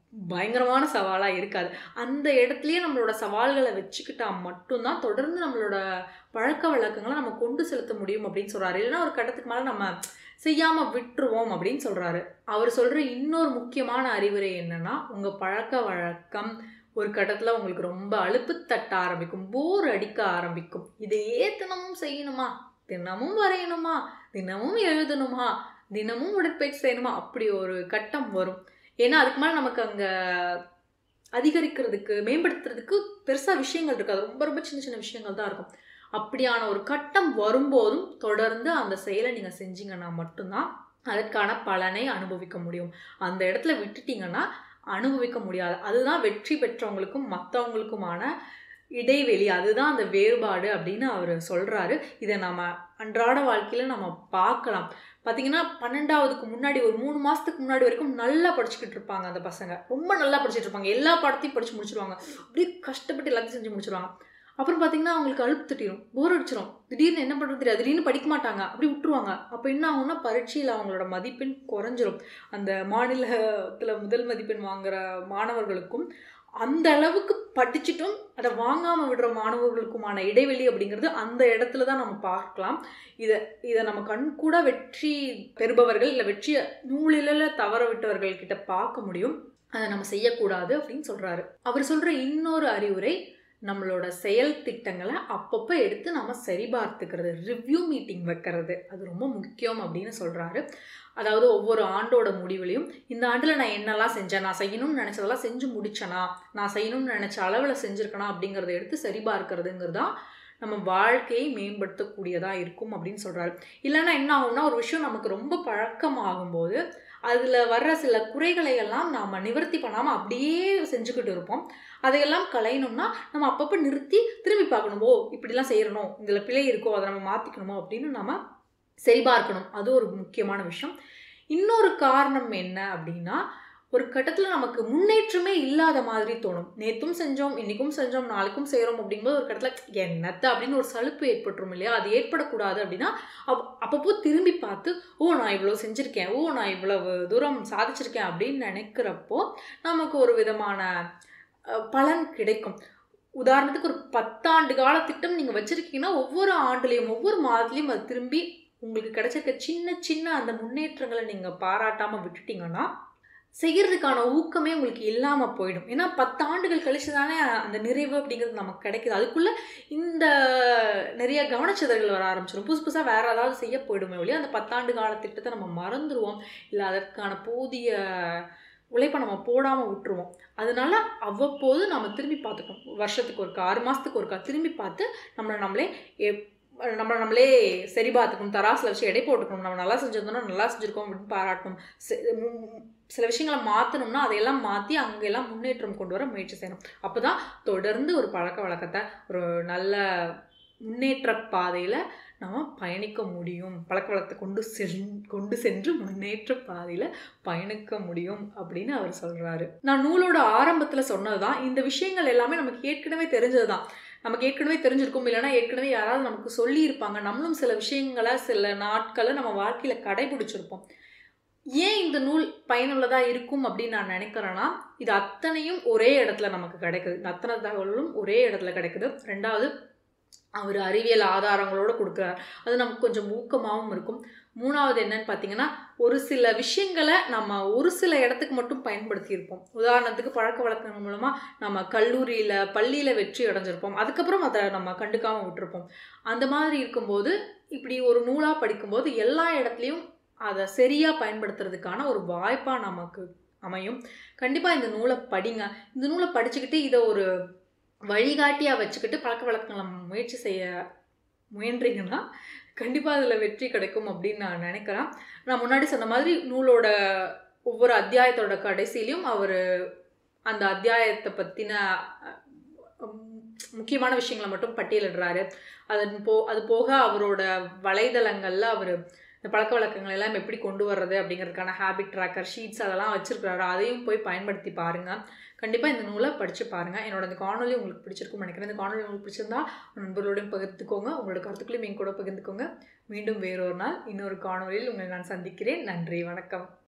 பயங்கரமான சவாலாக இருக்காது. அந்த இடத்துலையே நம்மளோட சவால்களை வச்சுக்கிட்டா மட்டும்தான் தொடர்ந்து நம்மளோட பழக்க வழக்கங்களை நம்ம கொண்டு செலுத்த முடியும் அப்படின்னு சொல்கிறாரு. இல்லைன்னா ஒரு கட்டத்துக்கு மேலே நம்ம செய்யாமல் விட்டுருவோம் அப்படின்னு சொல்கிறாரு. அவர் சொல்கிற இன்னொரு முக்கியமான அறிவுரை என்னென்னா, உங்கள் பழக்க வழக்கம் ஒரு கட்டத்தில் உங்களுக்கு ரொம்ப அலுப்பு தட்ட ஆரம்பிக்கும், போர் அடிக்க ஆரம்பிக்கும். இதையே தினமும் செய்யணுமா, தினமும் வரையணுமா, தினமும் எழுதணுமா, தினமும் உடற்பயிற்சி செய்யணுமா, அப்படி ஒரு கட்டம் வரும். ஏன்னா அதுக்கு மேலே நமக்கு அங்கே அதிகரிக்கிறதுக்கு மேம்படுத்துறதுக்கு பெருசாக விஷயங்கள் இருக்காது, ரொம்ப ரொம்ப சின்ன சின்ன விஷயங்கள் தான் இருக்கும். அப்படியான ஒரு கட்டம் வரும்போதும் தொடர்ந்து அந்த செயலை நீங்கள் செஞ்சீங்கன்னா மட்டும்தான் அதற்கான பலனை அனுபவிக்க முடியும். அந்த இடத்துல விட்டுட்டீங்கன்னா அனுபவிக்க முடியாது. அதுதான் வெற்றி பெற்றவங்களுக்கும் மற்றவங்களுக்குமான இடைவெளி, அதுதான் அந்த வேறுபாடு அப்படின்னு அவர் சொல்கிறாரு. இதை நம்ம அன்றாட வாழ்க்கையில் நம்ம பார்க்கலாம். பார்த்திங்கன்னா பன்னெண்டாவதுக்கு முன்னாடி ஒரு மூணு மாதத்துக்கு முன்னாடி வரைக்கும் நல்லா படிச்சுக்கிட்டு இருப்பாங்க அந்த பசங்க, ரொம்ப நல்லா படிச்சுட்டு இருப்பாங்க, எல்லா பாடத்தையும் படித்து முடிச்சிருவாங்க, அப்படியே கஷ்டப்பட்டு எல்லாத்தையும் செஞ்சு முடிச்சிருவாங்க. அப்புறம் பார்த்திங்கன்னா அவங்களுக்கு அலுப்பு தட்டிடும், போர் அடிச்சிடும், திடீர்னு என்ன பண்ணுறது தெரியாது, திடீர்னு படிக்க மாட்டாங்க, அப்படி விட்டுருவாங்க. அப்போ என்ன ஆகும்னா பரீட்சையில் அவங்களோட மதிப்பெண் குறைஞ்சிரும். அந்த மாநிலத்தில் முதல் மதிப்பெண் வாங்குகிற மாணவர்களுக்கும் அந்த அளவுக்கு படிச்சுட்டும் அதை வாங்காமல் விடுற மாணவர்களுக்குமான இடைவெளி அப்படிங்கிறது அந்த இடத்துல தான் நம்ம பார்க்கலாம். இதை இதை நம்ம கண் கூட வெற்றி பெறுபவர்கள் இல்லை வெற்றியை நூலில தவற விட்டவர்கள் கிட்ட பார்க்க முடியும். அதை நம்ம செய்யக்கூடாது அப்படின்னு சொல்கிறாரு. அவர் சொல்கிற இன்னொரு அறிவுரை, நம்மளோட செயல் திட்டங்களை அப்பப்போ எடுத்து நம்ம சரிபார்த்துக்கிறது, ரிவ்யூ மீட்டிங் வைக்கிறது, அது ரொம்ப முக்கியம் அப்படின்னு சொல்கிறாரு. அதாவது ஒவ்வொரு ஆண்டோட முடிவுலையும் இந்த ஆண்டில் நான் என்னெல்லாம் செஞ்சேன், நான் செய்யணும்னு நினச்சதெல்லாம் செஞ்சு முடிச்சேனா, நான் செய்யணும்னு நினச்ச அளவில் செஞ்சுருக்கேனா அப்படிங்கிறத எடுத்து சரிபார்க்கிறதுங்கிறது தான் நம்ம வாழ்க்கையை மேம்படுத்தக்கூடியதாக இருக்கும் அப்படின்னு சொல்கிறாரு. இல்லைன்னா என்ன ஆகும்னா ஒரு விஷயம் நமக்கு ரொம்ப பழக்கமாகும்போது அதில் வர்ற சில குறைகளை எல்லாம் நாம் நிவர்த்தி பண்ணாமல் அப்படியே செஞ்சுக்கிட்டு இருப்போம். அதையெல்லாம் களையணும்னா நம்ம அப்பப்போ நிறுத்தி திரும்பி பார்க்கணும், ஓ இப்படிலாம் செய்யணும், இதில் பிழை இருக்கோ அதை நம்ம மாற்றிக்கணுமோ அப்படின்னு நம்ம சரிபார்க்கணும். அது ஒரு முக்கியமான விஷயம். இன்னொரு காரணம் என்ன அப்படின்னா, ஒரு கட்டத்தில் நமக்கு முன்னேற்றமே இல்லாத மாதிரி தோணும். நேற்றும் செஞ்சோம், இன்றைக்கும் செஞ்சோம், நாளைக்கும் செய்கிறோம் அப்படிங்கும்போது ஒரு கட்டத்தில் என்னத்தை அப்படின்னு ஒரு சலுப்பு ஏற்பட்டுரும் இல்லையா? அது ஏற்படக்கூடாது அப்படின்னா அப் அப்பப்போ திரும்பி பார்த்து, ஓ நான் இவ்வளோ செஞ்சுருக்கேன், ஓ நான் இவ்வளவு தூரம் சாதிச்சிருக்கேன் அப்படின்னு நினைக்கிறப்போ நமக்கு ஒரு விதமான பலன் கிடைக்கும். உதாரணத்துக்கு ஒரு பத்தாண்டு கால திட்டம் நீங்கள் வச்சுருக்கீங்கன்னா ஒவ்வொரு ஆண்டுலேயும் ஒவ்வொரு மாதத்துலேயும் அது திரும்பி உங்களுக்கு கிடைச்சிருக்க சின்ன சின்ன அந்த முன்னேற்றங்களை நீங்கள் பாராட்டாமல் விட்டுட்டிங்கன்னா செய்கிறதுக்கான ஊக்கமே உங்களுக்கு இல்லாமல் போயிடும். ஏன்னா பத்து ஆண்டுகள் கழிச்சு தானே அந்த நிறைவு அப்படிங்கிறது நமக்கு கிடைக்குது. அதுக்குள்ளே இந்த நிறைய கவனச்சிதறல் வர ஆரம்பிச்சிடும், புதுசு புதுசாக வேறு ஏதாவது செய்ய போயிடுமே ஒழிய அந்த பத்தாண்டு கால திட்டத்தை நம்ம மறந்துடுவோம், இல்லை அதற்கான போதிய உழைப்பை நம்ம போடாமல் விட்டுருவோம். அதனால அவ்வப்போது நம்ம திரும்பி பார்த்துக்கணும். வருஷத்துக்கு ஒருக்கா, ஆறு மாதத்துக்கு ஒருக்கா திரும்பி பார்த்து நம்மளை நம்மளே எப் நம்மளை நம்மளே சரி பார்த்துக்கணும், தராசில் வச்சு எடை போட்டுக்கணும். நம்ம நல்லா செஞ்சிருந்தோம்னா நல்லா செஞ்சுருக்கோம் அப்படின்னு பாராட்டணும். சில விஷயங்களை மாற்றணும்னா அதையெல்லாம் மாற்றி அங்கெல்லாம் முன்னேற்றம் கொண்டு வர முயற்சி செய்யணும். அப்போ தான் தொடர்ந்து ஒரு பழக்க வழக்கத்தை ஒரு நல்ல முன்னேற்ற பாதையில் நம்ம பயணிக்க முடியும், பழக்க வழக்கத்தை கொண்டு சென் கொண்டு சென்று முன்னேற்ற பாதையில் பயணிக்க முடியும் அப்படின்னு அவர் சொல்கிறாரு. நான் நூலோட ஆரம்பத்தில் சொன்னது தான், இந்த விஷயங்கள் எல்லாமே நமக்கு ஏற்கனவே தெரிஞ்சது தான், நமக்கு ஏற்கனவே தெரிஞ்சிருக்கும், இல்லைனா ஏற்கனவே யாராவது நமக்கு சொல்லியிருப்பாங்க, நம்மளும் சில விஷயங்களை சில நாட்களை நம்ம வாழ்க்கையில் கடைபிடிச்சிருப்போம். ஏன் இந்த நூல் பயனுள்ளதாக இருக்கும் அப்படின்னு நான் நினைக்கிறேன்னா, இது அத்தனையும் ஒரே இடத்துல நமக்கு கிடைக்குது, இந்த அத்தனை தகவல்களும் ஒரே இடத்துல கிடைக்குது. ரெண்டாவது, அவர் அறிவியல் ஆதாரங்களோடு கொடுக்குறார், அது நமக்கு கொஞ்சம் ஊக்கமாகவும் இருக்கும். மூணாவது என்னன்னு பார்த்தீங்கன்னா, ஒரு சில விஷயங்களை நம்ம ஒரு சில இடத்துக்கு மட்டும் பயன்படுத்தியிருப்போம். உதாரணத்துக்கு பழக்க வழக்கங்கள் மூலமாக நம்ம கல்லூரியில் பள்ளியில் வெற்றி அடைஞ்சிருப்போம், அதுக்கப்புறம் அதை நம்ம கண்டுக்காமல் விட்டுருப்போம். அந்த மாதிரி இருக்கும்போது இப்படி ஒரு நூலாக படிக்கும்போது எல்லா இடத்துலையும் அதை சரியாக பயன்படுத்துறதுக்கான ஒரு வாய்ப்பாக நமக்கு அமையும். கண்டிப்பாக இந்த நூலை படிங்க. இந்த நூலை படிச்சுக்கிட்டு இதை ஒரு வழிகாட்டியாக வச்சுக்கிட்டு பழக்க வழக்கங்களை முயற்சி செய்ய முயன்றீங்கன்னா கண்டிப்பாக அதில் வெற்றி கிடைக்கும் அப்படின்னு நான் நினைக்கிறேன். நான் முன்னாடி சொன்ன மாதிரி நூலோட ஒவ்வொரு அத்தியாயத்தோட கடைசியிலையும் அவர் அந்த அத்தியாயத்தை பற்றின முக்கியமான விஷயங்களை மட்டும் பட்டியலிடுறாரு. அதன் போ அது போக அவரோட வலைதளங்களில் அவர் இந்த பழக்க வழக்கங்கள் எல்லாம் எப்படி கொண்டு வர்றது அப்படிங்கிறதுக்கான ஹேபிட் ட்ராக்கர் ஷீட்ஸ் அதெல்லாம் வச்சுருக்கிறாரு. அதையும் போய் பயன்படுத்தி பாருங்கள். கண்டிப்பாக இந்த நூலை படித்து பாருங்கள். என்னோட இந்த காணொலி உங்களுக்கு பிடிச்சிருக்கும்னு நினைக்கிறேன். இந்த காணொலி உங்களுக்கு பிடிச்சிருந்தா நண்பர்களோடையும் பகிர்ந்துக்கோங்க, உங்களோட கருத்துக்களையும் என் கூட பகிர்ந்துக்கோங்க. மீண்டும் வேறொரு நாள் இன்னொரு காணொலியில் உங்களை நான் சந்திக்கிறேன். நன்றி, வணக்கம்.